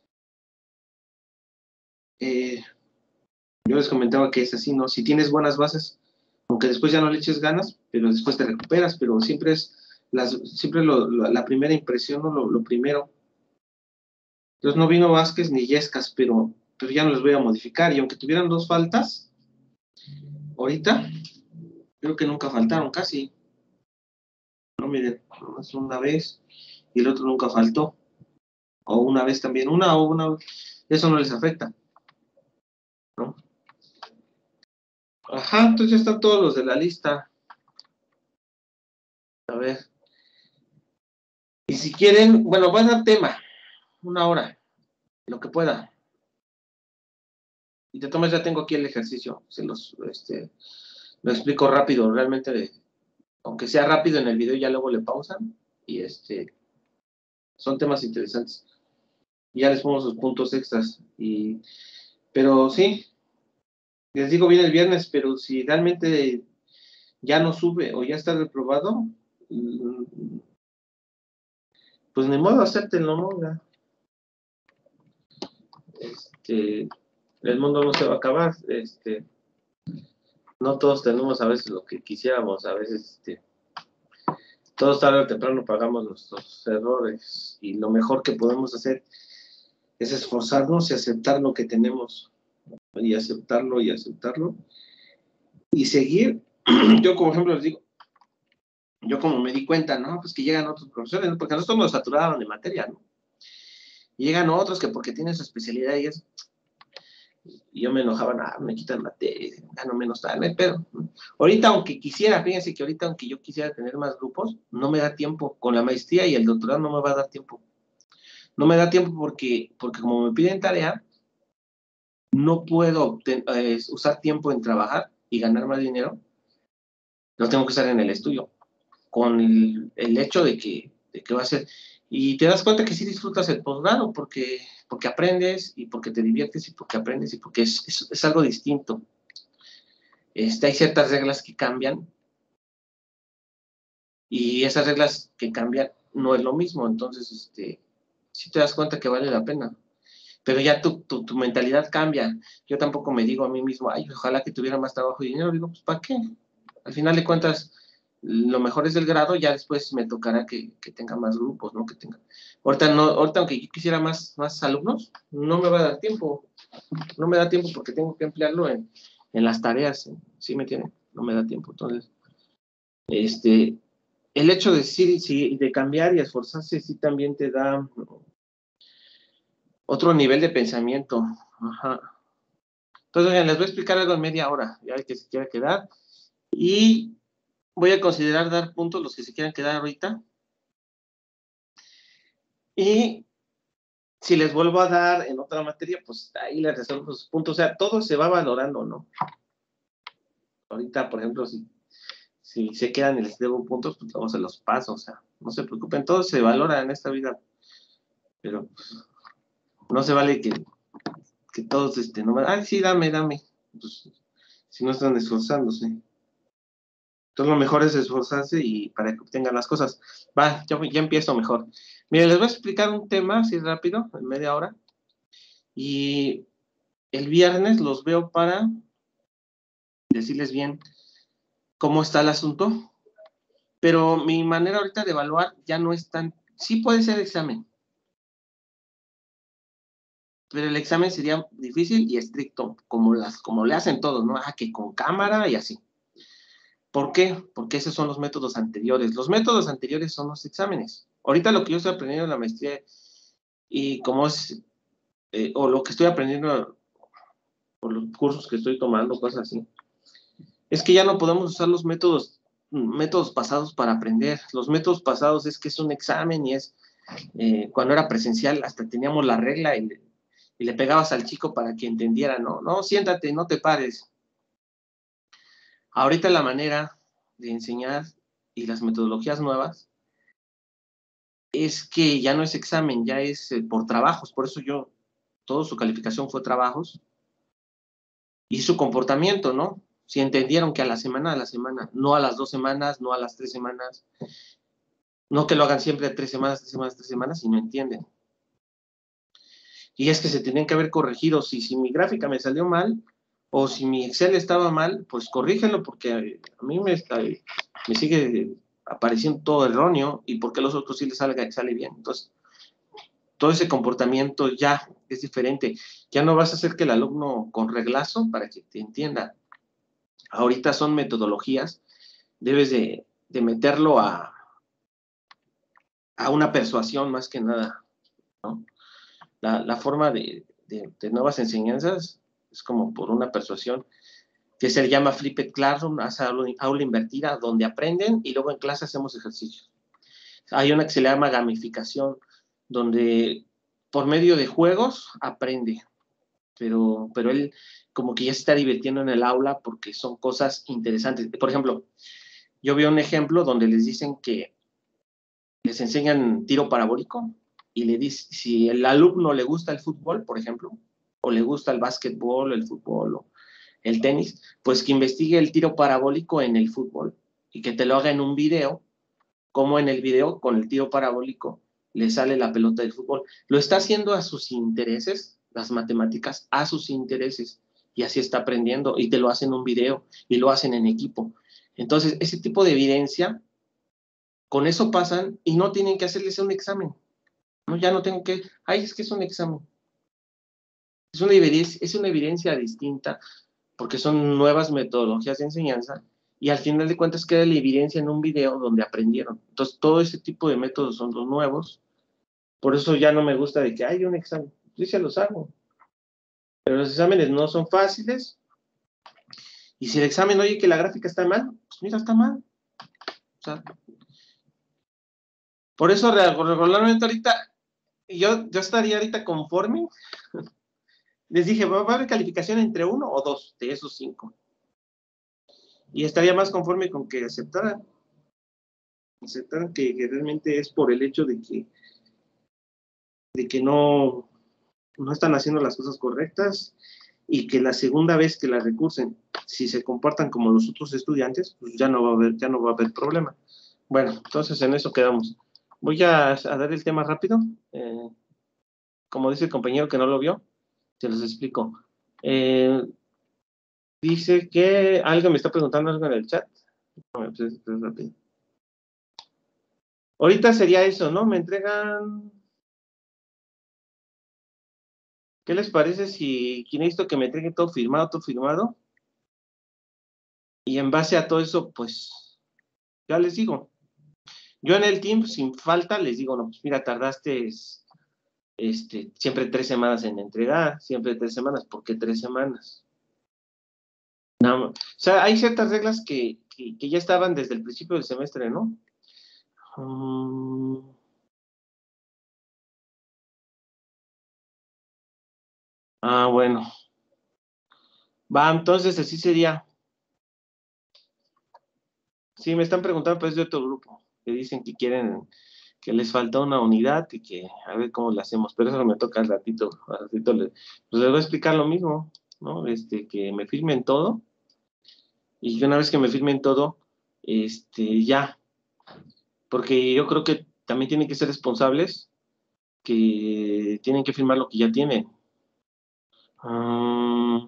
Eh, yo les comentaba que es así, ¿no? Si tienes buenas bases, aunque después ya no le eches ganas, pero después te recuperas, pero siempre es las, siempre lo, lo, la primera impresión, ¿no? lo, lo primero. Entonces no vino Vázquez ni Yescas, pero, pero ya no les voy a modificar. Y aunque tuvieran dos faltas, ahorita, creo que nunca faltaron casi. No, miren, nomás una vez y el otro nunca faltó. O una vez también, una o una vez. Eso no les afecta, ¿no? Ajá, entonces ya están todos los de la lista. A ver. Y si quieren, bueno, va a dar tema, una hora. lo que pueda. Y de todas maneras ya tengo aquí el ejercicio, se los, este, lo explico rápido, realmente, aunque sea rápido en el video, ya luego le pausan, y este, son temas interesantes. Ya les pongo sus puntos extras, y, pero sí, les digo bien el viernes, pero si realmente ya no sube o ya está reprobado, pues ni modo, acéptenlo, ¿no? Ya. Este, el mundo no se va a acabar, este, no todos tenemos a veces lo que quisiéramos, a veces, este, todos tarde o temprano pagamos nuestros errores, y lo mejor que podemos hacer es esforzarnos y aceptar lo que tenemos, y aceptarlo y aceptarlo, y seguir. Yo, como ejemplo, les digo, yo como me di cuenta, ¿no? Pues que llegan otros profesores, ¿no? Porque nosotros nos saturaban de materia, ¿no? Y llegan otros que porque tienen su especialidad y es... Y yo me enojaba, ah, me quitan materia, gano menos tarde, pero ahorita aunque quisiera, fíjense que ahorita aunque yo quisiera tener más grupos, no me da tiempo, con la maestría y el doctorado no me va a dar tiempo. No me da tiempo porque, porque como me piden tarea, no puedo eh, usar tiempo en trabajar y ganar más dinero, lo tengo que usar en el estudio, con el, el hecho de que, de que va a ser... Y te das cuenta que sí disfrutas el posgrado porque, porque aprendes y porque te diviertes y porque aprendes y porque es, es, es algo distinto. Este, hay ciertas reglas que cambian y esas reglas que cambian no es lo mismo. Entonces, este, sí te das cuenta que vale la pena. Pero ya tu, tu, tu mentalidad cambia. Yo tampoco me digo a mí mismo, ay, ojalá que tuviera más trabajo y dinero. Digo, pues, ¿para qué? Al final de cuentas, lo mejor es el grado, ya después me tocará que, que tenga más grupos, ¿no? Que tenga. Ahorita, no, ahorita aunque yo quisiera más, más alumnos, no me va a dar tiempo. No me da tiempo porque tengo que emplearlo en, en las tareas. ¿Sí me entienden? No me da tiempo. Entonces, este, el hecho de, sí, sí, de cambiar y esforzarse sí también te da otro nivel de pensamiento. Ajá. Entonces, oigan, les voy a explicar algo en media hora, ya que se quiera quedar. Y voy a considerar dar puntos los que se quieran quedar ahorita. Y si les vuelvo a dar en otra materia, pues ahí les resuelvo sus puntos. O sea, todo se va valorando, ¿no? Ahorita, por ejemplo, si, si se quedan y les debo puntos, pues luego se los paso. O sea, no se preocupen, todo se valora en esta vida. Pero pues, no se vale que, que todos, este, no me... Ay, sí, dame, dame. Pues, si no están esforzándose. Entonces lo mejor es esforzarse y para que obtengan las cosas. Va, ya, ya empiezo mejor. Miren, les voy a explicar un tema así rápido, en media hora. Y el viernes los veo para decirles bien cómo está el asunto. Pero mi manera ahorita de evaluar ya no es tan... Sí puede ser examen. Pero el examen sería difícil y estricto, como, las, como le hacen todos, ¿no? Ah, que con cámara y así. ¿Por qué? Porque esos son los métodos anteriores. Los métodos anteriores son los exámenes. Ahorita lo que yo estoy aprendiendo en la maestría y como es, eh, o lo que estoy aprendiendo por los cursos que estoy tomando, cosas así, es que ya no podemos usar los métodos, métodos pasados para aprender. Los métodos pasados es que es un examen y es, eh, cuando era presencial hasta teníamos la regla y le, y le pegabas al chico para que entendiera, no, no, siéntate, no te pares. Ahorita la manera de enseñar y las metodologías nuevas es que ya no es examen, ya es eh, por trabajos. Por eso yo, toda su calificación fue trabajos y su comportamiento, ¿no? Si entendieron que a la semana, a la semana, no a las dos semanas, no a las tres semanas, no que lo hagan siempre a tres semanas, tres semanas, tres semanas, y no entienden. Y es que se tenían que haber corregido. Si, si mi gráfica me salió mal, o si mi Excel estaba mal, pues corrígenlo, porque a mí me, está, me sigue apareciendo todo erróneo, y porque a los otros sí les sale, sale bien. Entonces, todo ese comportamiento ya es diferente. Ya no vas a hacer que el alumno con reglazo para que te entienda. Ahorita son metodologías, debes de, de meterlo a, a una persuasión más que nada, ¿no? La, la forma de, de, de nuevas enseñanzas es como por una persuasión que se le llama Flipped Classroom, aula, aula invertida, donde aprenden y luego en clase hacemos ejercicios. Hay una que se le llama gamificación, donde por medio de juegos aprende, pero, pero él como que ya se está divirtiendo en el aula porque son cosas interesantes. Por ejemplo, yo vi un ejemplo donde les dicen que les enseñan tiro parabólico y le dicen, si el alumno le gusta el fútbol, por ejemplo, o le gusta el básquetbol, el fútbol o el tenis, pues que investigue el tiro parabólico en el fútbol y que te lo haga en un video, como en el video con el tiro parabólico le sale la pelota del fútbol. Lo está haciendo a sus intereses, las matemáticas, a sus intereses, y así está aprendiendo, y te lo hacen en un video, y lo hacen en equipo. Entonces, ese tipo de evidencia, con eso pasan, y no tienen que hacerles un examen. ¿No? Ya no tengo que, ay, es que es un examen. Es una evidencia, es una evidencia distinta, porque son nuevas metodologías de enseñanza, y al final de cuentas queda la evidencia en un video donde aprendieron. Entonces, todo ese tipo de métodos son los nuevos. Por eso ya no me gusta de que hay un examen. Yo se los hago. Pero los exámenes no son fáciles. Y si el examen, oye, que la gráfica está mal, pues mira, está mal. O sea, por eso regularmente ahorita, yo, yo estaría ahorita conforme. Les dije, va a haber calificación entre uno o dos de esos cinco. Y estaría más conforme con que aceptaran. Aceptaran que, que realmente es por el hecho de que de que no, no están haciendo las cosas correctas y que la segunda vez que la recursen, si se comportan como los otros estudiantes, pues ya no va a haber, ya no va a haber problema. Bueno, entonces en eso quedamos. Voy a, a dar el tema rápido. Eh, como dice el compañero que no lo vio, se los explico. Eh, dice que alguien me está preguntando algo en el chat. No, pues es, es rápido. Ahorita sería eso, ¿no? Me entregan... ¿Qué les parece si necesito que me entregue todo firmado, todo firmado? Y en base a todo eso, pues, ya les digo. Yo en el team, sin falta, les digo, no, pues mira, tardaste este, siempre tres semanas en entregar, siempre tres semanas. ¿Por qué tres semanas? No, o sea, hay ciertas reglas que, que, que ya estaban desde el principio del semestre, ¿no? Um, ah, bueno. Va, entonces así sería. Sí, me están preguntando, pues, de otro grupo, que dicen que quieren, que les falta una unidad y que a ver cómo lo hacemos, pero eso me toca al ratito, al ratito les, pues les voy a explicar lo mismo, ¿no? Este, que me firmen todo, y que una vez que me firmen todo, este, ya, porque yo creo que también tienen que ser responsables, que tienen que firmar lo que ya tienen. Uh,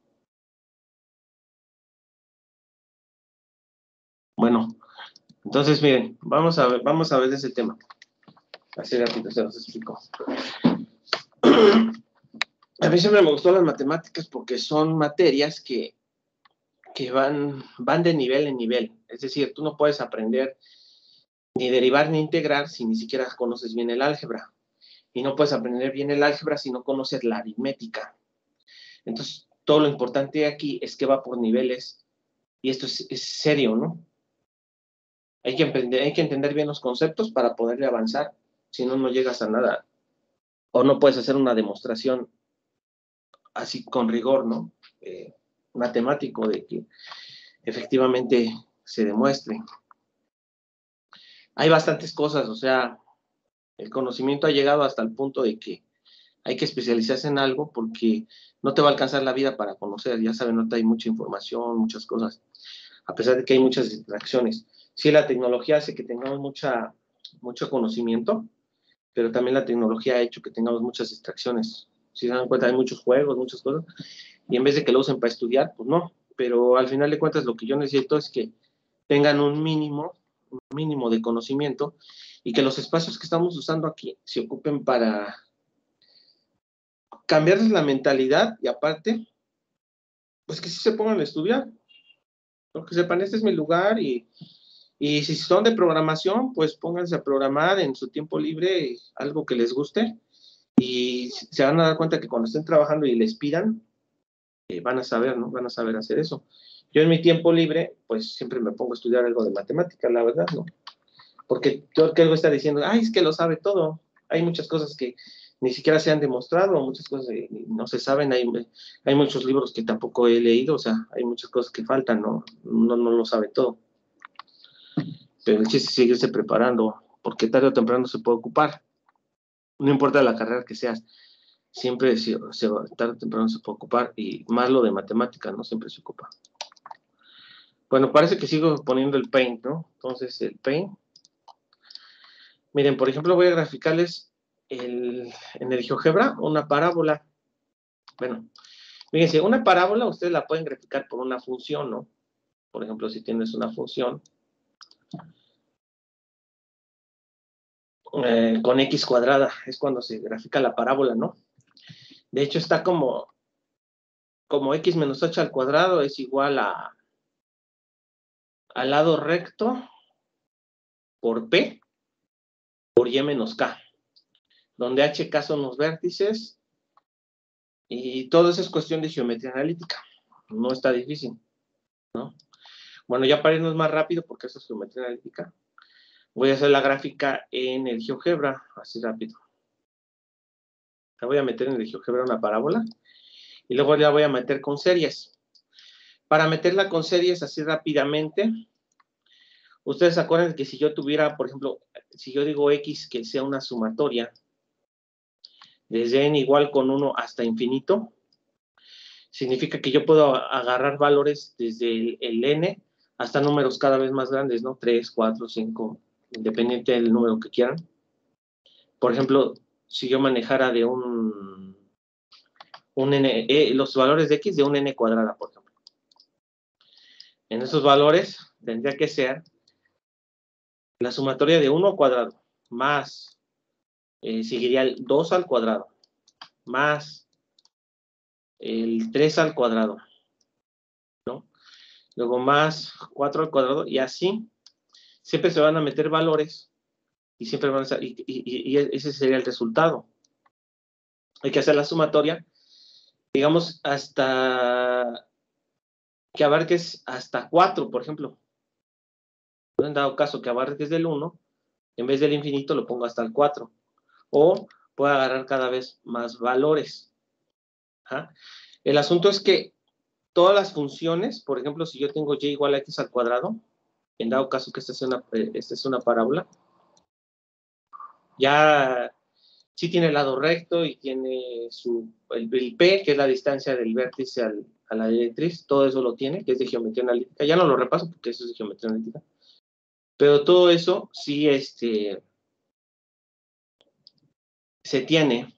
bueno, entonces miren, vamos a ver, vamos a ver ese tema. Así rápido se los explico. A mí siempre me gustó las matemáticas porque son materias que, que van, van de nivel en nivel. Es decir, tú no puedes aprender ni derivar ni integrar si ni siquiera conoces bien el álgebra. Y no puedes aprender bien el álgebra si no conoces la aritmética. Entonces, todo lo importante aquí es que va por niveles. Y esto es, es serio, ¿no? Hay que, aprender, hay que entender bien los conceptos para poderle avanzar. Si no, no llegas a nada. O no puedes hacer una demostración así con rigor, ¿no? Eh, matemático de que efectivamente se demuestre. Hay bastantes cosas, o sea, el conocimiento ha llegado hasta el punto de que hay que especializarse en algo porque no te va a alcanzar la vida para conocer, ya saben, no hay mucha información, muchas cosas, a pesar de que hay muchas distracciones. Sí, la tecnología hace que tengamos mucha, mucho conocimiento, pero también la tecnología ha hecho que tengamos muchas distracciones. Si se dan cuenta, hay muchos juegos, muchas cosas, y en vez de que lo usen para estudiar, pues no. Pero al final de cuentas lo que yo necesito es que tengan un mínimo, un mínimo de conocimiento y que los espacios que estamos usando aquí se ocupen para cambiarles la mentalidad y aparte, pues que sí se pongan a estudiar, ¿no? Que sepan, este es mi lugar y, y si son de programación, pues pónganse a programar en su tiempo libre algo que les guste y se van a dar cuenta que cuando estén trabajando y les pidan, eh, van a saber, ¿no? Van a saber hacer eso. Yo en mi tiempo libre, pues siempre me pongo a estudiar algo de matemática, la verdad, ¿no? Porque yo creo que está diciendo, ay, es que lo sabe todo. Hay muchas cosas que ni siquiera se han demostrado, muchas cosas eh, no se saben, hay, hay muchos libros que tampoco he leído, o sea, hay muchas cosas que faltan, ¿no? No, no lo sabe todo. Pero el chiste es seguirse preparando, porque tarde o temprano se puede ocupar. No importa la carrera que seas, siempre se, se, tarde o temprano se puede ocupar, y más lo de matemáticas, ¿no? Siempre se ocupa. Bueno, parece que sigo poniendo el Paint, ¿no? Entonces, el Paint. Miren, por ejemplo, voy a graficarles el, en el GeoGebra una parábola. Bueno, fíjense, una parábola ustedes la pueden graficar por una función, ¿no? Por ejemplo, si tienes una función eh, con X cuadrada, es cuando se grafica la parábola, ¿no? De hecho, está como, como X menos H al cuadrado es igual a al lado recto por P por Y menos K, donde H, K son los vértices, y todo eso es cuestión de geometría analítica. No está difícil, ¿no? Bueno, ya para irnos más rápido, porque eso es geometría analítica, voy a hacer la gráfica en el GeoGebra, así rápido. La voy a meter en el GeoGebra una parábola, y luego la voy a meter con series. Para meterla con series así rápidamente, ustedes se acuerdan que si yo tuviera, por ejemplo, si yo digo X que sea una sumatoria, desde n igual con uno hasta infinito, significa que yo puedo agarrar valores desde el, el n hasta números cada vez más grandes, ¿no? tres, cuatro, cinco, independiente del número que quieran. Por ejemplo, si yo manejara de un, un n, eh, los valores de x de un n cuadrada, por ejemplo. En esos valores tendría que ser la sumatoria de uno al cuadrado, más, eh, seguiría el dos al cuadrado, más el tres al cuadrado, ¿no? Luego más cuatro al cuadrado, y así siempre se van a meter valores, y siempre van a ser, y, y, y ese sería el resultado. Hay que hacer la sumatoria, digamos, hasta que abarques hasta cuatro, por ejemplo. En dado caso que abarques del uno, en vez del infinito lo pongo hasta el cuatro. O puedo agarrar cada vez más valores. ¿Ah? El asunto es que todas las funciones, por ejemplo, si yo tengo y igual a x al cuadrado, en dado caso que esta es una, esta es una parábola, ya sí tiene el lado recto y tiene su, el, el P, que es la distancia del vértice al, a la directriz, todo eso lo tiene, que es de geometría analítica. Ya no lo repaso porque eso es de geometría analítica. Pero todo eso sí este, se tiene.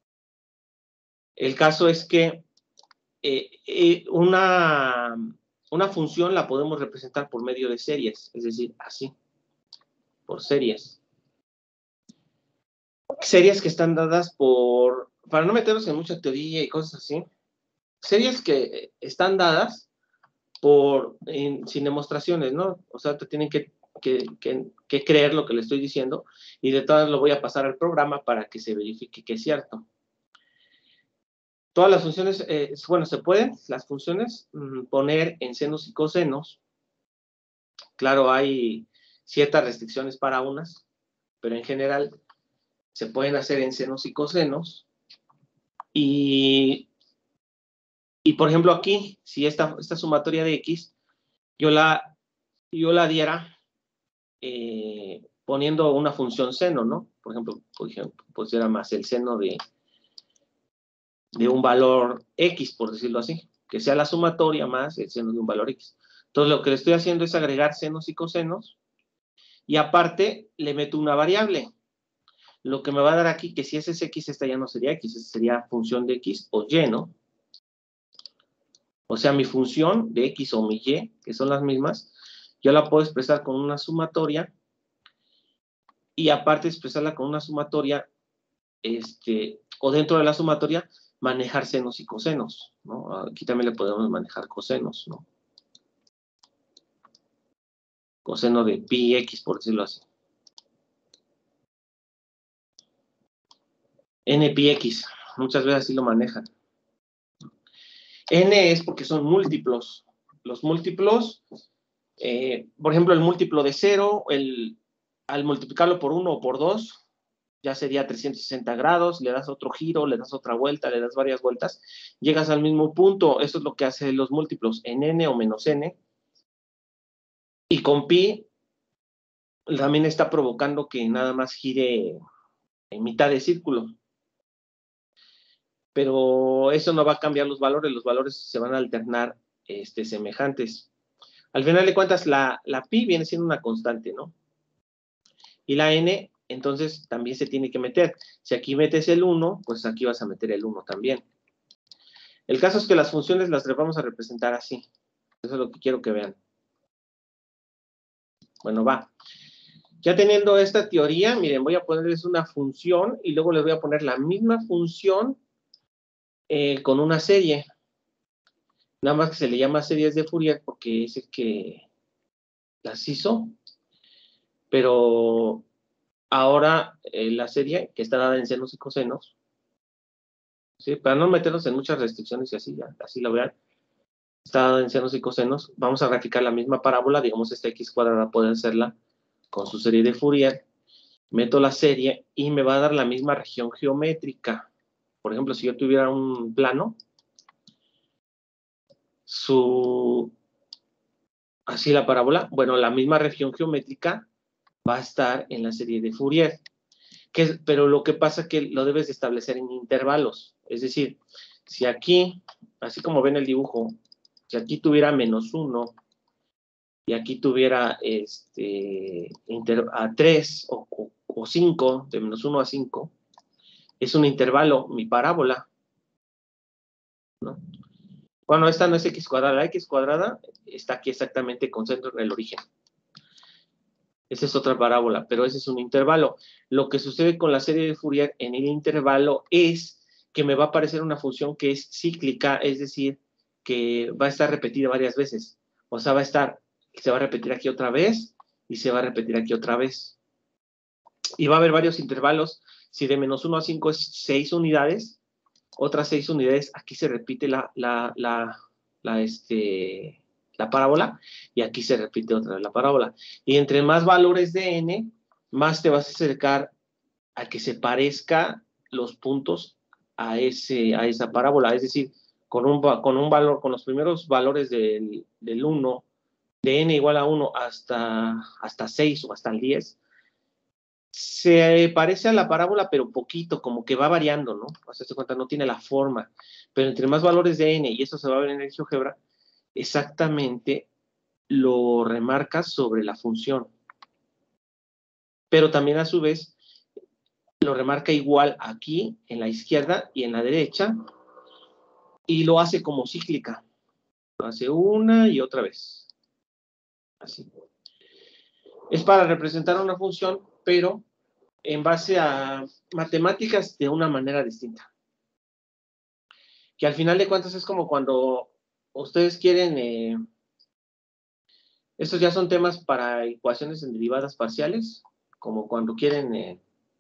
El caso es que eh, eh, una, una función la podemos representar por medio de series, es decir, así, por series. Series que están dadas por, para no meternos en mucha teoría y cosas así, series que están dadas por, en, sin demostraciones, ¿no? O sea, te tienen que, que, que, que creer lo que le estoy diciendo, y de todas lo voy a pasar al programa para que se verifique que es cierto. Todas las funciones, eh, bueno, se pueden las funciones mmm, poner en senos y cosenos. Claro, hay ciertas restricciones para unas, pero en general se pueden hacer en senos y cosenos. Y, y por ejemplo aquí, si esta, esta sumatoria de x, yo la, yo la diera eh, poniendo una función seno, ¿no? Por ejemplo, por ejemplo, pusiera más el seno de, de un valor x, por decirlo así, que sea la sumatoria más el seno de un valor x. Entonces lo que le estoy haciendo es agregar senos y cosenos, y aparte le meto una variable. Lo que me va a dar aquí, que si ese es x, esta ya no sería x, esta sería función de x o y, ¿no? O sea, mi función de x o mi y, que son las mismas, yo la puedo expresar con una sumatoria, y aparte expresarla con una sumatoria, este, o dentro de la sumatoria, manejar senos y cosenos, ¿no? Aquí también le podemos manejar cosenos, ¿no? Coseno de pi x, por decirlo así. N pi x, muchas veces así lo manejan. N es porque son múltiplos. Los múltiplos, eh, por ejemplo, el múltiplo de cero, el, al multiplicarlo por uno o por dos, ya sería trescientos sesenta grados, le das otro giro, le das otra vuelta, le das varias vueltas, llegas al mismo punto. Eso es lo que hacen los múltiplos, en n o menos n. Y con pi también está provocando que nada más gire en mitad de círculo. Pero eso no va a cambiar los valores, los valores se van a alternar este, semejantes. Al final de cuentas, la, la pi viene siendo una constante, ¿no? Y la n, entonces, también se tiene que meter. Si aquí metes el uno, pues aquí vas a meter el uno también. El caso es que las funciones las vamos a representar así. Eso es lo que quiero que vean. Bueno, va. Ya teniendo esta teoría, miren, voy a ponerles una función y luego les voy a poner la misma función eh, con una serie. Nada más que se le llama series de Fourier porque es el que las hizo. Pero ahora eh, la serie que está dada en senos y cosenos, ¿sí? Para no meternos en muchas restricciones y así, ya, así lo vean, está dada en senos y cosenos. Vamos a graficar la misma parábola, digamos esta x cuadrada puede hacerla con su serie de Fourier. Meto la serie y me va a dar la misma región geométrica. Por ejemplo, si yo tuviera un plano, su así la parábola, bueno, la misma región geométrica va a estar en la serie de Fourier. Que es, pero lo que pasa es que lo debes de establecer en intervalos. Es decir, si aquí, así como ven el dibujo, si aquí tuviera menos uno y aquí tuviera este, inter, a tres o, o, o cinco, de menos uno a cinco, es un intervalo, mi parábola, ¿no? Bueno, esta no es x cuadrada, la x cuadrada está aquí exactamente con centro en el origen. Esa es otra parábola, pero ese es un intervalo. Lo que sucede con la serie de Fourier en el intervalo es que me va a aparecer una función que es cíclica, es decir, que va a estar repetida varias veces. O sea, va a estar, se va a repetir aquí otra vez y se va a repetir aquí otra vez. Y va a haber varios intervalos. Si de menos uno a cinco es seis unidades, otras seis unidades, aquí se repite la, la, la, la, este, la parábola, y aquí se repite otra vez la parábola. Y entre más valores de n, más te vas a acercar a que se parezca los puntos a, ese, a esa parábola. Es decir, con un, con un valor, con los primeros valores del, del uno, de n igual a uno hasta, hasta seis o hasta el diez, se parece a la parábola, pero poquito, como que va variando, ¿no? O sea, se cuenta, no tiene la forma. Pero entre más valores de n, y eso se va a ver en el GeoGebra, exactamente lo remarcas sobre la función. Pero también a su vez lo remarca igual aquí, en la izquierda y en la derecha, y lo hace como cíclica. Lo hace una y otra vez. Así. Es para representar una función, pero en base a matemáticas de una manera distinta. Que al final de cuentas es como cuando ustedes quieren, eh, estos ya son temas para ecuaciones en derivadas parciales, como cuando quieren eh,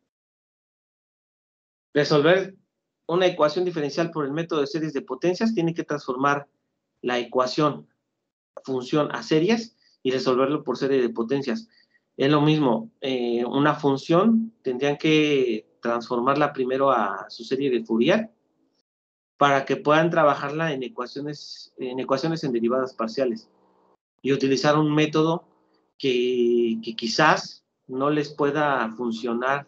resolver una ecuación diferencial por el método de series de potencias, tienen que transformar la ecuación función a series y resolverlo por serie de potencias. Es lo mismo, eh, una función tendrían que transformarla primero a su serie de Fourier para que puedan trabajarla en ecuaciones, en ecuaciones en derivadas parciales y utilizar un método que, que quizás no les pueda funcionar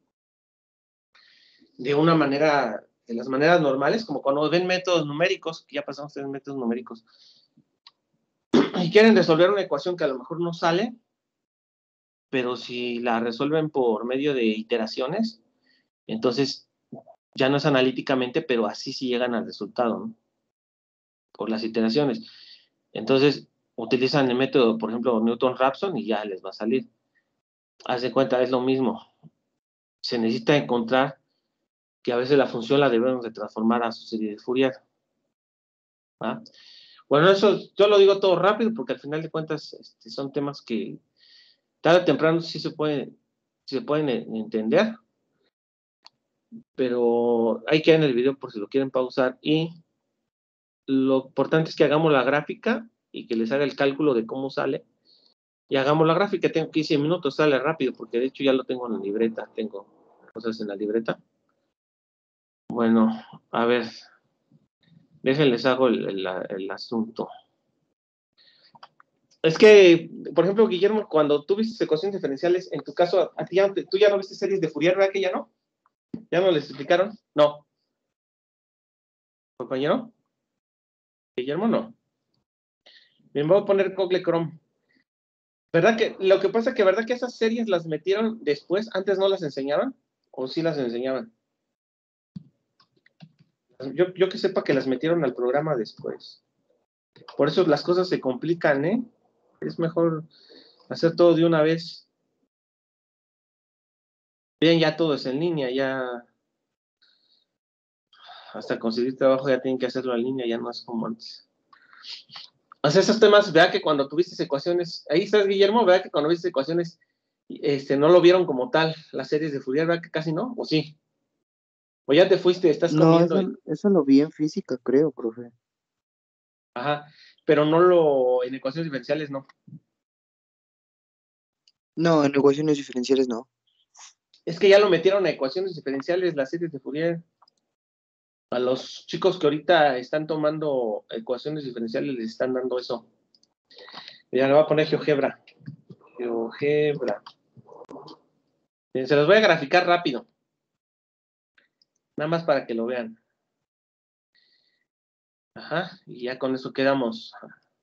de una manera, de las maneras normales, como cuando ven métodos numéricos, que ya pasamos a métodos numéricos, y quieren resolver una ecuación que a lo mejor no sale, pero si la resuelven por medio de iteraciones, entonces ya no es analíticamente, pero así sí llegan al resultado, ¿no? Por las iteraciones. Entonces, utilizan el método, por ejemplo, Newton-Raphson y ya les va a salir. Haz de cuenta, es lo mismo. Se necesita encontrar que a veces la función la debemos de transformar a su serie de Fourier. ¿Ah? Bueno, eso yo lo digo todo rápido porque al final de cuentas este, son temas que tarde o temprano sí se pueden, sí se pueden entender, pero hay que ver en el video por si lo quieren pausar, y lo importante es que hagamos la gráfica y que les haga el cálculo de cómo sale, y hagamos la gráfica. Tengo quince minutos, sale rápido porque de hecho ya lo tengo en la libreta, tengo cosas en la libreta. Bueno, a ver, déjenles hago el, el, el asunto. Es que, por ejemplo, Guillermo, cuando tú viste ecuaciones diferenciales, en tu caso, a ti ya, tú ya no viste series de Fourier, ¿verdad que ya no? ¿Ya no les explicaron? No. ¿Compañero? Guillermo, no. Bien, voy a poner Google Chrome. ¿Verdad que, lo que pasa es que, ¿verdad que esas series las metieron después? ¿Antes no las enseñaban? ¿O sí las enseñaban? Yo, yo que sepa que las metieron al programa después. Por eso las cosas se complican, ¿eh? Es mejor hacer todo de una vez. Bien, ya todo es en línea, ya hasta conseguir trabajo ya tienen que hacerlo en línea, ya no es como antes. O sea, esos temas, vea que cuando tuviste ecuaciones, ahí estás, Guillermo, vea que cuando viste ecuaciones, este, no lo vieron como tal, las series de Fourier, ¿verdad que casi no? ¿O sí? ¿O ya te fuiste, estás No, comiendo? eso, y- eso lo vi en física, creo, profe. Ajá, pero no lo, en ecuaciones diferenciales no. No, en ecuaciones diferenciales no. Es que ya lo metieron a ecuaciones diferenciales, las series de Fourier. A los chicos que ahorita están tomando ecuaciones diferenciales les están dando eso. Ya le voy a poner GeoGebra. GeoGebra. Bien, se los voy a graficar rápido. Nada más para que lo vean. Ajá, y ya con eso quedamos.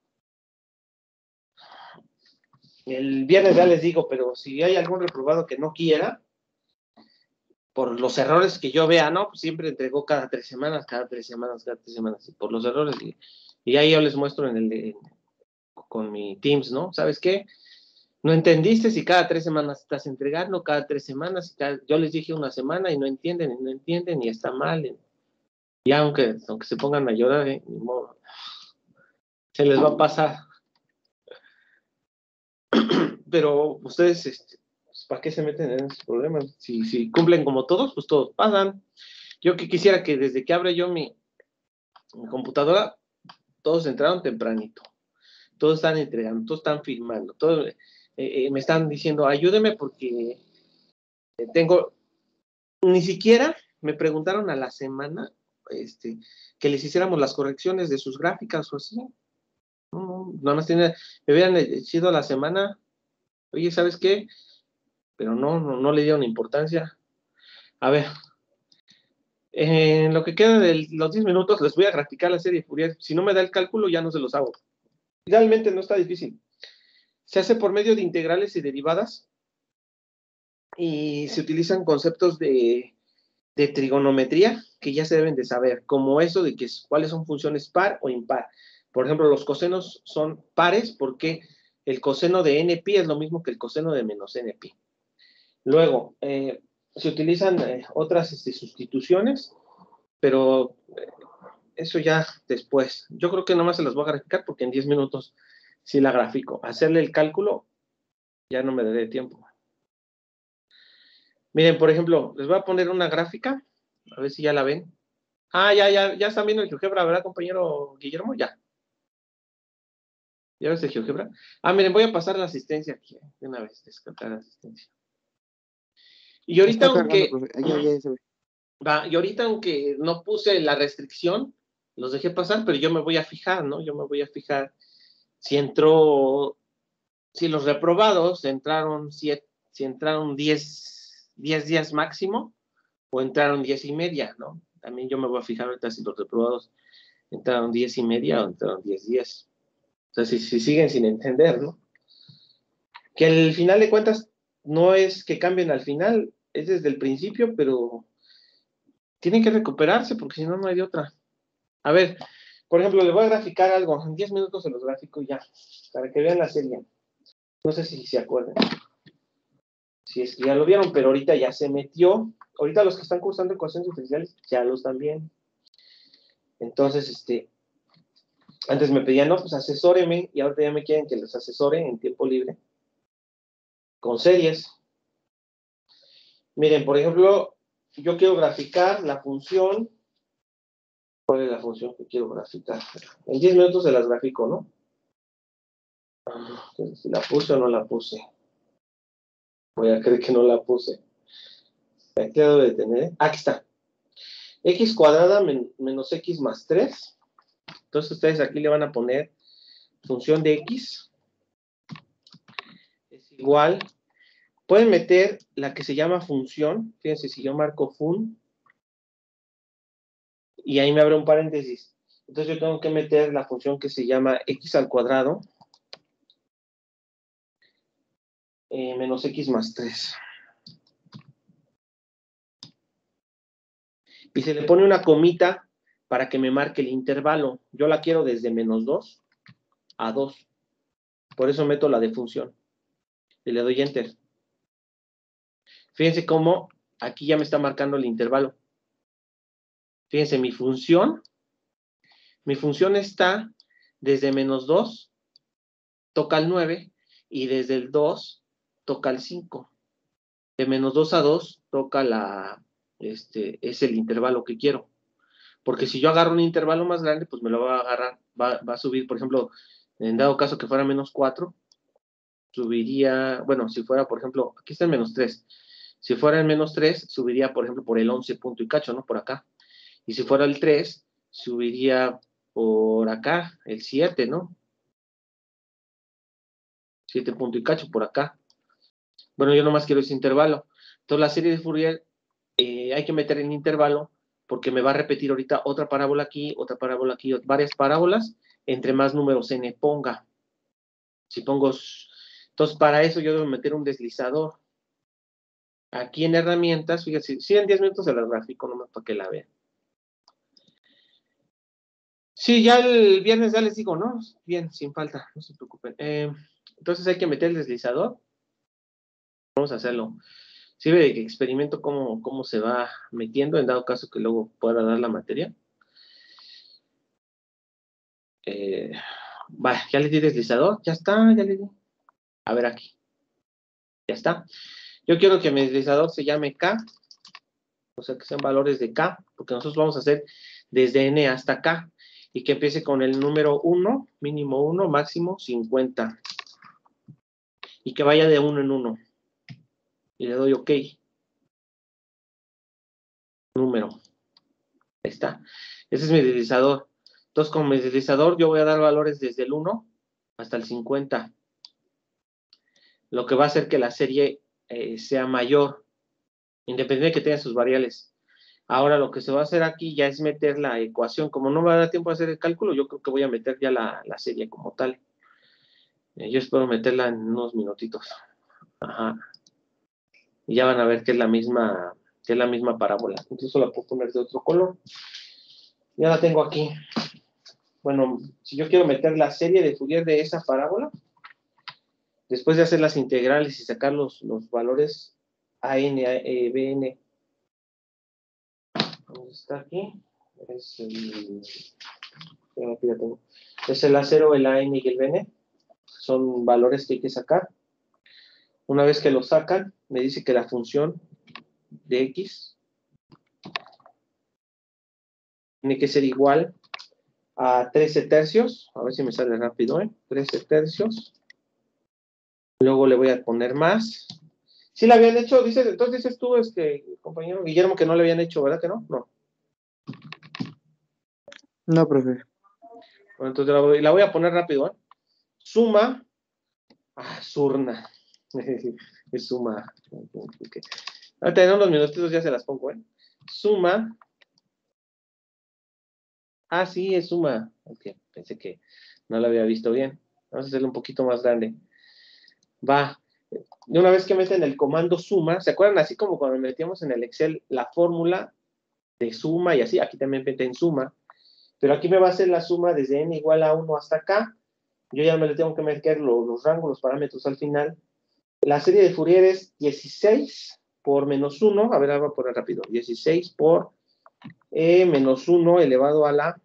El viernes ya les digo, pero si hay algún reprobado que no quiera, por los errores que yo vea, ¿no? Pues siempre entregó cada tres semanas, cada tres semanas, cada tres semanas, y por los errores. Y, y ahí yo les muestro en el de, con mi Teams, ¿no? ¿Sabes qué? No entendiste si cada tres semanas estás entregando, cada tres semanas, cada, yo les dije una semana y no entienden, y no entienden, y está mal. Y, y aunque, aunque se pongan a llorar, ¿eh? Ni modo. Se les va a pasar. Pero ustedes, este, pues, ¿para qué se meten en esos problemas? Si, si cumplen como todos, pues todos pasan. Yo que quisiera que desde que abra yo mi, mi computadora, todos entraron tempranito. Todos están entregando, todos están filmando, todos eh, eh, me están diciendo, ayúdeme porque tengo, ni siquiera me preguntaron a la semana este, que les hiciéramos las correcciones de sus gráficas o así. No, no, nada más tenía, me hubieran sido a la semana, oye, ¿sabes qué? Pero no, no, no le dieron importancia. A ver, en lo que queda de los diez minutos les voy a graficar la serie de Fourier. Si no me da el cálculo, ya no se los hago. Realmente no está difícil. Se hace por medio de integrales y derivadas y se utilizan conceptos de, de trigonometría que ya se deben de saber, como eso de que cuáles son funciones par o impar. Por ejemplo, los cosenos son pares porque el coseno de npi es lo mismo que el coseno de menos npi. Luego, eh, se utilizan eh, otras este, sustituciones, pero eh, eso ya después. Yo creo que nomás se las voy a graficar porque en diez minutos sí la grafico. Hacerle el cálculo ya no me daré tiempo. Miren, por ejemplo, les voy a poner una gráfica, a ver si ya la ven. Ah, ya, ya, ya están viendo el GeoGebra, ¿verdad, compañero Guillermo? Ya. ¿Ya ves el GeoGebra? Ah, miren, voy a pasar la asistencia aquí, de una vez, descartar la asistencia. Y ahorita, Está cargando, aunque, profe. Ah, ya, ya se ve. va, y ahorita, aunque no puse la restricción, los dejé pasar, pero yo me voy a fijar, ¿no? Yo me voy a fijar si entró, si los reprobados entraron siete, si entraron diez, diez días máximo, o entraron diez y media, ¿no? También yo me voy a fijar ahorita si los reprobados entraron diez y media o entraron diez días. O sea, si, si siguen sin entender, ¿no? Que al final de cuentas no es que cambien al final, es desde el principio, pero tienen que recuperarse porque si no, no hay de otra. A ver, por ejemplo, le voy a graficar algo. En diez minutos se los grafico ya, para que vean la serie. No sé si se acuerdan. Si es que ya lo vieron, pero ahorita ya se metió. Ahorita los que están cursando ecuaciones diferenciales ya lo están viendo. Entonces, este, antes me pedían, no, pues asesóreme, y ahorita ya me quieren que los asesore en tiempo libre con series. Miren, por ejemplo, yo quiero graficar la función. ¿Cuál es la función que quiero graficar? En diez minutos se las grafico, ¿no? Ah, si la puse o no la puse. Voy a creer que no la puse. Aquí la debo de tener, ¿eh? Aquí está. X cuadrada men menos X más tres. Entonces ustedes aquí le van a poner función de X. Es igual. Pueden meter la que se llama función. Fíjense, si yo marco fun. Y ahí me abre un paréntesis. Entonces yo tengo que meter la función que se llama X al cuadrado. Eh, menos X más tres. Y se le pone una comita para que me marque el intervalo. Yo la quiero desde menos dos a dos. Por eso meto la de función. Y le doy enter. Fíjense cómo aquí ya me está marcando el intervalo. Fíjense, mi función, mi función está desde menos dos, toca el nueve, y desde el dos, toca el cinco. De menos dos a dos, toca la, este, es el intervalo que quiero. Porque si yo agarro un intervalo más grande, pues me lo va a agarrar, va, va a subir, por ejemplo, en dado caso que fuera menos cuatro, subiría, bueno, si fuera, por ejemplo, aquí está el menos tres. Si fuera el menos tres, subiría, por ejemplo, por el once punto y cacho, ¿no? Por acá. Y si fuera el tres, subiría por acá, el siete, ¿no? siete punto y cacho por acá. Bueno, yo nomás quiero ese intervalo. Entonces, la serie de Fourier eh, hay que meter en intervalo porque me va a repetir ahorita otra parábola aquí, otra parábola aquí, varias parábolas, entre más números n ponga. Si pongo... Entonces, para eso yo debo meter un deslizador. Aquí en herramientas, fíjense, si en diez minutos se las grafico nomás para que la vean. Sí, ya el viernes ya les digo, ¿no? Bien, sin falta, no se preocupen. Eh, entonces hay que meter el deslizador. Vamos a hacerlo. Sirve de que experimento cómo, cómo se va metiendo, en dado caso que luego pueda dar la materia. Eh, va, ya le di deslizador, ya está, ya le di. A ver aquí. Ya está. Yo quiero que mi deslizador se llame K, o sea que sean valores de K, porque nosotros vamos a hacer desde N hasta K. Y que empiece con el número uno, mínimo uno, máximo cincuenta. Y que vaya de uno en uno. Y le doy OK. Número. Ahí está. Ese es mi deslizador. Entonces, con mi deslizador, yo voy a dar valores desde el uno hasta el cincuenta. Lo que va a hacer que la serie eh, sea mayor, independientemente de que tenga sus variables. Ahora, lo que se va a hacer aquí ya es meter la ecuación. Como no me va a dar tiempo a hacer el cálculo, yo creo que voy a meter ya la, la serie como tal. Eh, yo espero meterla en unos minutitos. Ajá. Y ya van a ver que es la misma, que es la misma parábola. Incluso la puedo poner de otro color. Ya la tengo aquí. Bueno, si yo quiero meter la serie de Fourier de esa parábola, después de hacer las integrales y sacar los, los valores A N, A, E, B N, ¿dónde está aquí? Es el, aquí ya tengo. Es el A cero, el A N y el B N. Son valores que hay que sacar. Una vez que lo sacan, me dice que la función de X tiene que ser igual a trece tercios. A ver si me sale rápido, ¿eh? trece tercios. Luego le voy a poner más. ¿Sí la habían hecho? Dices, entonces dices tú, este, compañero Guillermo, que no le habían hecho, ¿verdad que no? No. No, profe. Bueno, entonces la voy, la voy a poner rápido, ¿eh? Suma. Ah, surna. Es suma. Okay. Ahorita en unos minutitos ya se las pongo, ¿eh? Suma. Ah, sí, es suma. Ok, pensé que no la había visto bien. Vamos a hacerlo un poquito más grande. Va. De una vez que meten el comando suma, ¿se acuerdan? Así como cuando metíamos en el Excel la fórmula de suma y así, aquí también meten suma. Pero aquí me va a hacer la suma desde n igual a uno hasta acá. Yo ya me le tengo que meter los, los rangos, los parámetros al final. La serie de Fourier es dieciséis por menos uno. A ver, voy a poner rápido. dieciséis por e menos uno elevado a la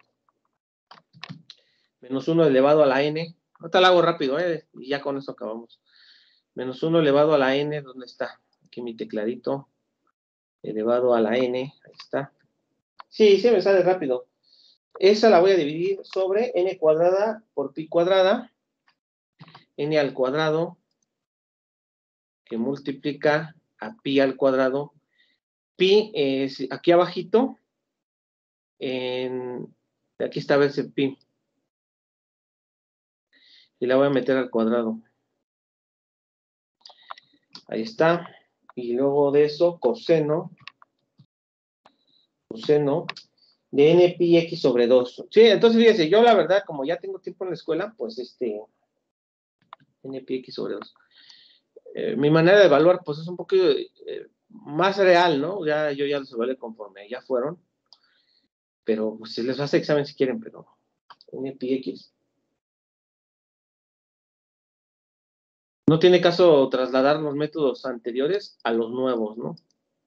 menos uno elevado a la n. Ahorita la hago rápido, ¿eh? Y ya con eso acabamos. Menos uno elevado a la n, ¿dónde está? Aquí mi tecladito. Elevado a la n, ahí está. Sí, sí me sale rápido. Esa la voy a dividir sobre n cuadrada por pi cuadrada. N al cuadrado, que multiplica a pi al cuadrado pi es aquí abajito, en, aquí está a ver ese pi. Y la voy a meter al cuadrado. Ahí está. Y luego de eso, coseno, coseno de n pi x sobre dos. Sí, entonces fíjense, yo la verdad, como ya tengo tiempo en la escuela, pues este, n pi x sobre dos. Eh, mi manera de evaluar, pues es un poco eh, más real, ¿no? Ya, yo ya los evalué conforme ya fueron. Pero pues, se les hace examen si quieren, pero n pi x. No tiene caso trasladar los métodos anteriores a los nuevos, ¿no?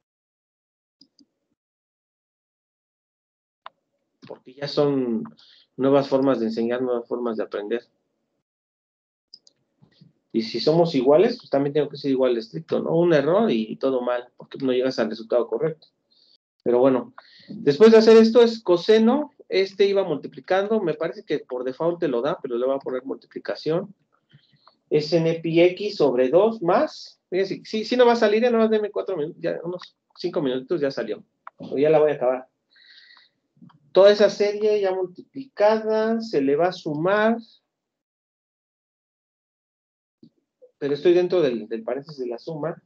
Porque ya son nuevas formas de enseñar, nuevas formas de aprender. Y si somos iguales, pues también tengo que ser igual de estricto, ¿no? Un error y todo mal, porque no llegas al resultado correcto. Pero bueno, después de hacer esto es coseno, este iba multiplicando, me parece que por default te lo da, pero le voy a poner multiplicación. Es n pi x sobre dos más, fíjense, sí, sí no va a salir, ya nomás denme cuatro minutos, ya unos cinco minutos ya salió, o ya la voy a acabar. Toda esa serie ya multiplicada, se le va a sumar, pero estoy dentro del, del paréntesis de la suma,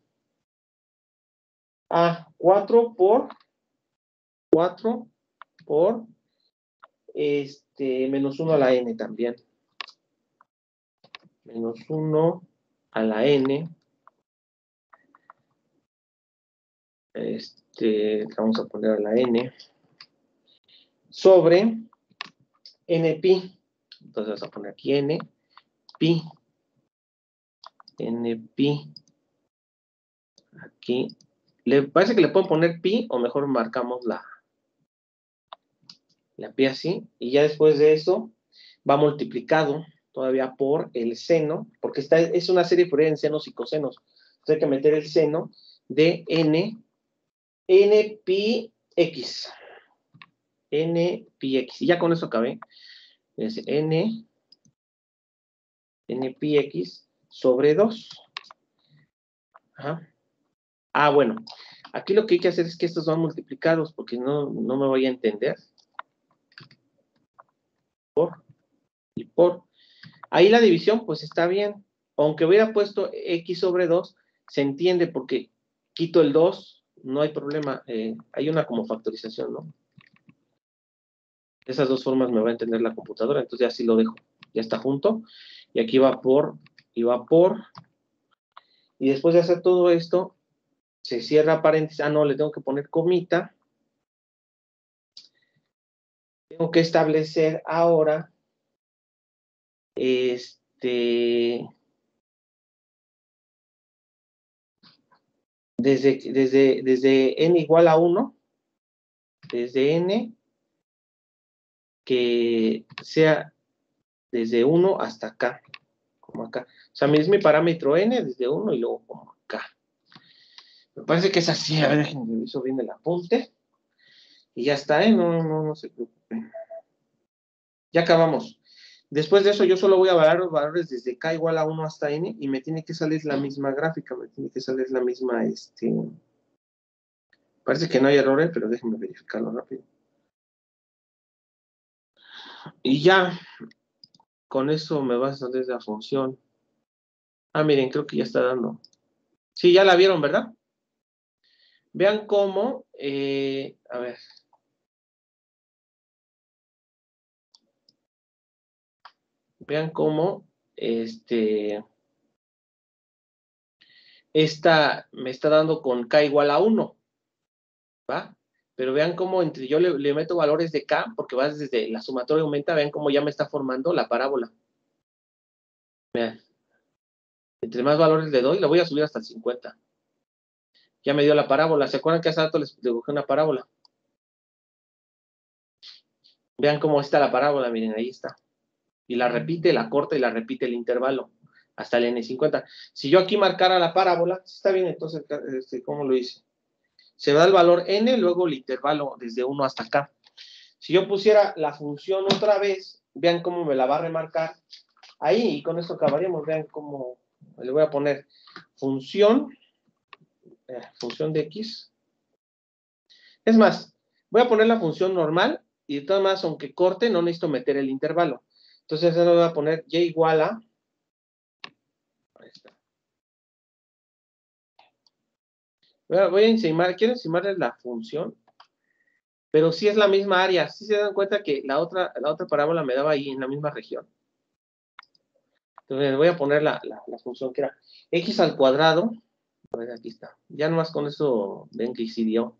a cuatro por, cuatro por, este, menos uno a la n también, menos uno a la n, este, vamos a poner a la n, sobre n pi, entonces vamos a poner aquí n, pi, n pi, aquí, le parece que le puedo poner pi, o mejor marcamos la, la pi así, y ya después de eso, va multiplicado todavía por el seno, porque esta es una serie de Fourier en senos y cosenos, entonces hay que meter el seno de n, n pi x, n pi x, y ya con eso acabé, es n, n pi x sobre dos. Ajá. Ah, bueno, aquí lo que hay que hacer es que estos van multiplicados, porque no, no me voy a entender. Por y por. Ahí la división, pues está bien. Aunque hubiera puesto x sobre dos, se entiende porque quito el dos, no hay problema. Eh, hay una como factorización, ¿no? Esas dos formas me va a entender la computadora, entonces así lo dejo. Ya está junto. Y aquí va por, y va por. Y después de hacer todo esto, se cierra paréntesis. Ah, no, le tengo que poner comita. Tengo que establecer ahora, este, desde, desde, desde n igual a uno, desde n, que sea desde uno hasta acá, como acá. O sea, es mi parámetro n desde uno y luego como acá. Me parece que es así. A ver, déjenme reviso bien el apunte. Y ya está, ¿eh? No, no, no se preocupen. Ya acabamos. Después de eso, yo solo voy a evaluar los valores desde k igual a uno hasta n y me tiene que salir la misma gráfica, me tiene que salir la misma, este... Parece que no hay errores, pero déjenme verificarlo rápido. Y ya, con eso me va a salir la función. Ah, miren, creo que ya está dando. Sí, ya la vieron, ¿verdad? Vean cómo, eh, a ver. Vean cómo, este, esta me está dando con k igual a uno, ¿va? Pero vean cómo entre yo le, le meto valores de k, porque va desde la sumatoria aumenta, vean cómo ya me está formando la parábola. Vean. Entre más valores le doy, la voy a subir hasta el cincuenta. Ya me dio la parábola. ¿Se acuerdan que hace rato les dibujé una parábola? Vean cómo está la parábola, miren, ahí está. Y la repite, la corta y la repite el intervalo, hasta el ene cincuenta. Si yo aquí marcara la parábola, está bien, entonces, este, ¿cómo lo hice? Se da el valor n, luego el intervalo desde uno hasta acá. Si yo pusiera la función otra vez, vean cómo me la va a remarcar ahí, y con esto acabaríamos. Vean cómo le voy a poner función, eh, función de x, Es más, voy a poner la función normal y de todas maneras, aunque corte, no necesito meter el intervalo. Entonces, ahora voy a poner y igual a... Ahí está. Voy a, voy a encimar, quiero encimarles la función, pero sí es la misma área. Sí se dan cuenta que la otra, la otra parábola me daba ahí en la misma región. Entonces, voy a poner la, la, la función que era x al cuadrado. A ver, aquí está. Ya nomás con eso ven que sí dio.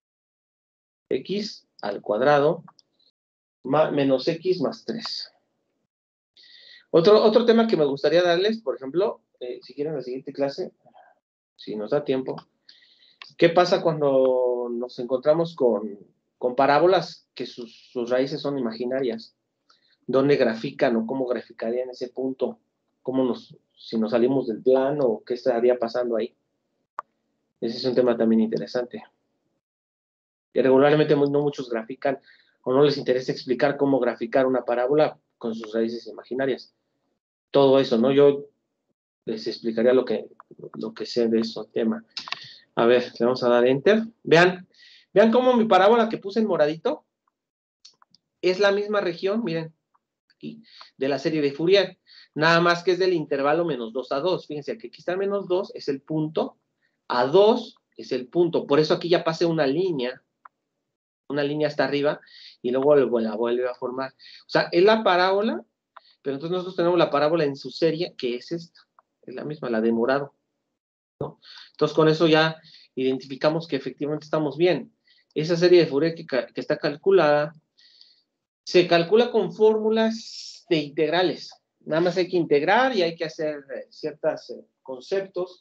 X al cuadrado más, menos x más tres. Otro, otro tema que me gustaría darles, por ejemplo, eh, si quieren la siguiente clase, si nos da tiempo, ¿qué pasa cuando nos encontramos con, con parábolas que sus, sus raíces son imaginarias? ¿Dónde grafican o cómo graficarían ese punto? ¿Cómo nos, si nos salimos del plano, qué estaría pasando ahí? Ese es un tema también interesante. Y regularmente no muchos grafican o no les interesa explicar cómo graficar una parábola con sus raíces imaginarias. Todo eso, ¿no? Yo les explicaría lo que, lo que sé de ese tema. A ver, le vamos a dar Enter. Vean, vean cómo mi parábola que puse en moradito es la misma región, miren, aquí, de la serie de Fourier. Nada más que es del intervalo menos dos a dos. Fíjense, que aquí está menos dos, es el punto. A dos es el punto. Por eso aquí ya pasé una línea. Una línea hasta arriba. Y luego la vuelve a formar. O sea, es la parábola. Pero entonces nosotros tenemos la parábola en su serie, que es esta. Es la misma, la de morado, ¿no? Entonces, con eso ya identificamos que efectivamente estamos bien. Esa serie de Fourier que, que está calculada, se calcula con fórmulas de integrales. Nada más hay que integrar y hay que hacer eh, ciertos eh, conceptos,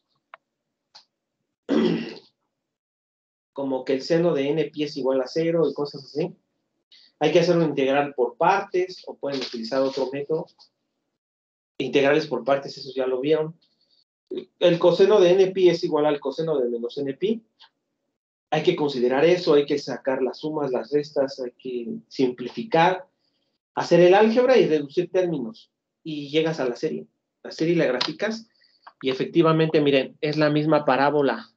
como que el seno de n pi es igual a cero y cosas así. Hay que hacer un integral por partes, o pueden utilizar otro método. Integrales por partes, eso ya lo vieron. El coseno de n pi es igual al coseno de menos n pi. Hay que considerar eso, hay que sacar las sumas, las restas, hay que simplificar, hacer el álgebra y reducir términos. Y llegas a la serie. La serie la graficas y efectivamente, miren, es la misma parábola.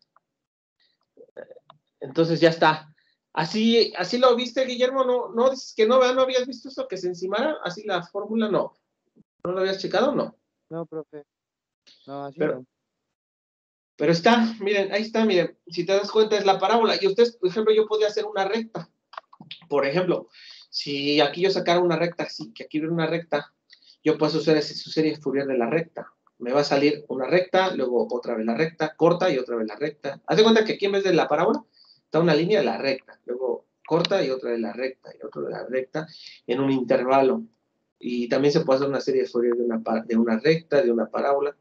Entonces ya está. Así, así lo viste, Guillermo, no, no dices que no, ¿verdad? ¿No habías visto eso que se encimara? Así la fórmula, no. ¿No lo habías checado? No. No, profe. No, así Pero, no. pero está, miren, ahí está, miren, si te das cuenta es la parábola. Y ustedes, por ejemplo, yo podría hacer una recta. Por ejemplo, si aquí yo sacara una recta, sí, que aquí viene una recta, yo puedo hacer esa serie Fourier de la recta. Me va a salir una recta, luego otra vez la recta, corta y otra vez la recta. Haz de cuenta que aquí en vez de la parábola, está una línea de la recta, luego corta y otra vez la recta, y otra vez la recta, en un intervalo. Y también se puede hacer una serie de Fourier de una, de una recta, de una parábola.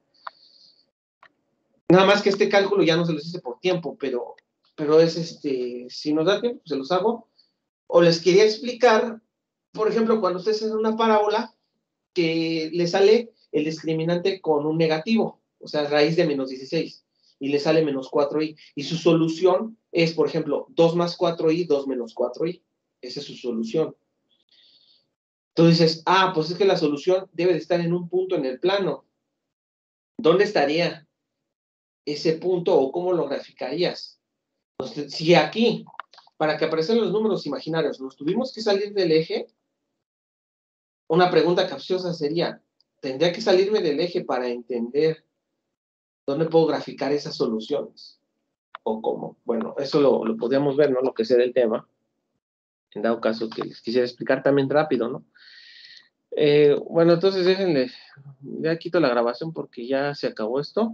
Nada más que este cálculo ya no se los hice por tiempo, pero, pero es este, si nos da tiempo, se los hago. O les quería explicar, por ejemplo, cuando ustedes hacen una parábola, que le sale el discriminante con un negativo, o sea, raíz de menos dieciséis, y le sale menos cuatro i, y su solución es, por ejemplo, dos más cuatro i, dos menos cuatro i, esa es su solución. Entonces dices, ah, pues es que la solución debe de estar en un punto en el plano. ¿Dónde estaría ese punto o cómo lo graficarías? Entonces, si aquí, para que aparecieran los números imaginarios, nos tuvimos que salir del eje, una pregunta capciosa sería, ¿tendría que salirme del eje para entender dónde puedo graficar esas soluciones? ¿O cómo? Bueno, eso lo, lo podríamos ver, ¿no? Lo que sé del tema. En dado caso que les quisiera explicar también rápido, ¿no? Eh, bueno, entonces déjenle, ya quito la grabación porque ya se acabó esto.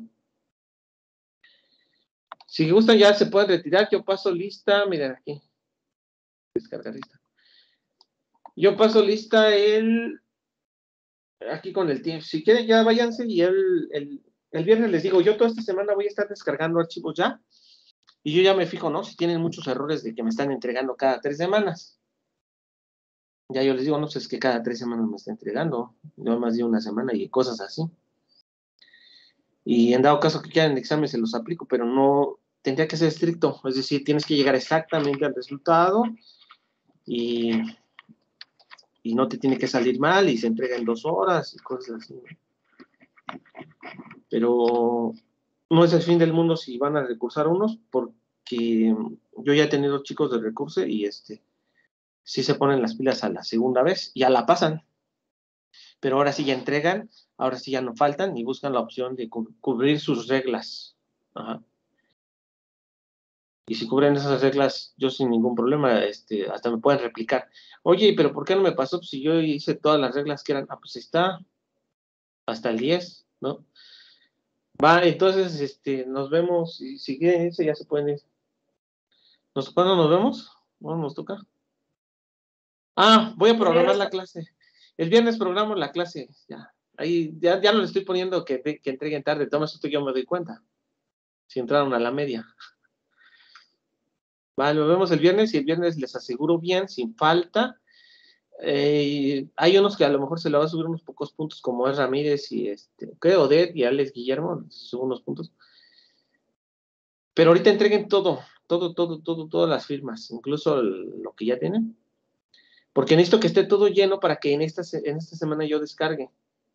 Si gustan ya se pueden retirar, yo paso lista, miren aquí. Descargar lista. Yo paso lista el... Aquí con el tiempo. Si quieren ya váyanse y el, el, el viernes les digo, yo toda esta semana voy a estar descargando archivos ya. Y yo ya me fijo, ¿no? Si tienen muchos errores de que me están entregando cada tres semanas. Ya yo les digo, no sé, es que cada tres semanas me está entregando. Yo más de una semana y cosas así. Y en dado caso que quieran el examen se los aplico, pero no tendría que ser estricto. Es decir, tienes que llegar exactamente al resultado y, y no te tiene que salir mal y se entrega en dos horas y cosas así. Pero no es el fin del mundo si van a recursar unos, porque yo ya he tenido chicos de recurso y este, sí se ponen las pilas a la segunda vez, ya la pasan, pero ahora sí ya entregan, ahora sí ya no faltan y buscan la opción de cu cubrir sus reglas. Ajá. Y si cubren esas reglas, yo sin ningún problema, este, hasta me pueden replicar. Oye, pero ¿por qué no me pasó? Pues si yo hice todas las reglas que eran, ah, pues está, hasta el diez, ¿no? Va, entonces, este, nos vemos, y si quieren irse, ya se pueden ir. ¿Nos, ¿Cuándo nos vemos? ¿Cuándo nos toca? Ah, voy a programar la clase. El viernes programo la clase, ya. Ahí, ya, ya no le estoy poniendo que, que entreguen tarde, toma esto, yo me doy cuenta. Si entraron a la media. Vale, nos vemos el viernes y el viernes les aseguro bien, sin falta. Eh, hay unos que a lo mejor se le va a subir unos pocos puntos, como es Ramírez y este, ¿qué? Odette y Alex Guillermo, se suben unos puntos. Pero ahorita entreguen todo, todo, todo, todo, todas las firmas, incluso el, lo que ya tienen. Porque necesito que esté todo lleno para que en esta, en esta semana yo descargue.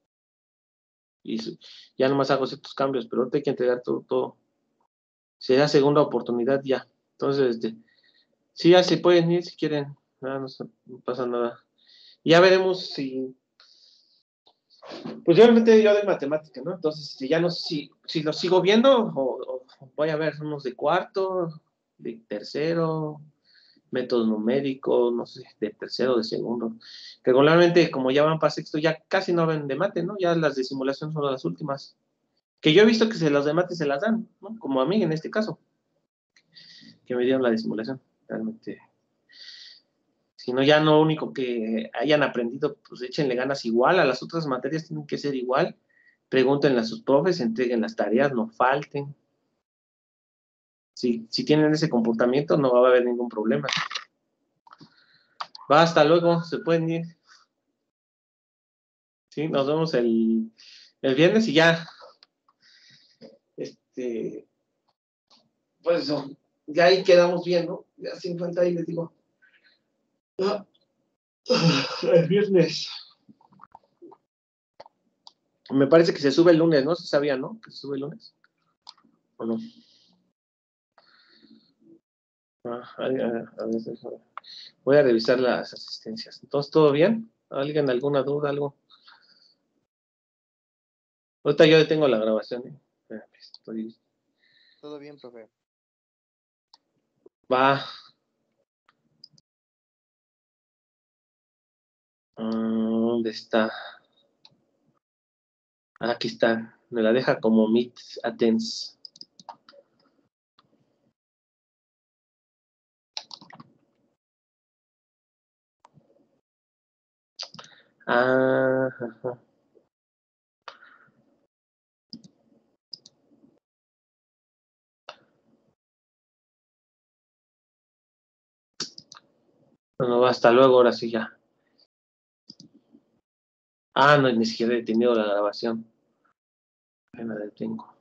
Y ya nomás hago ciertos cambios, pero ahorita hay que entregar todo, todo. Será segunda oportunidad ya. Entonces, este, sí, ya se pueden ir si quieren. Nada, no, no pasa nada. Ya veremos si... Pues yo realmente yo de matemática, ¿no? Entonces, si ya no sé si, si lo sigo viendo o, o voy a ver unos de cuarto, de tercero, método numérico, no sé, de tercero, de segundo. Regularmente, como ya van para sexto, ya casi no ven de mate, ¿no? Ya las de simulación son las últimas. Que yo he visto que se las de mate se las dan, ¿no? Como a mí en este caso, que me dieron la de simulación. Realmente, si no, ya no único que hayan aprendido, pues échenle ganas igual, a las otras materias tienen que ser igual. Pregúntenle a sus profes, entreguen las tareas, no falten. Si, si tienen ese comportamiento, no va a haber ningún problema. Va, hasta luego, se pueden ir. Sí, nos vemos el, el viernes y ya. Este, pues eso, ya ahí quedamos bien, ¿no? Ya sin falta ahí les digo. Ah, el viernes. Me parece que se sube el lunes, ¿no? Se sabía, ¿no? Que se sube el lunes. ¿O no? Ah, a, a, a ver, voy a revisar las asistencias. Entonces, ¿todo bien? ¿Alguien alguna duda, algo? Ahorita yo detengo la grabación. ¿eh? Estoy... Todo bien, profe. Va. ¿Dónde está? Aquí está. Me la deja como Meet Attends. Ah, ajá. Bueno, hasta luego, ahora sí ya. Ah, no, ni siquiera he detenido la grabación. Me la detengo.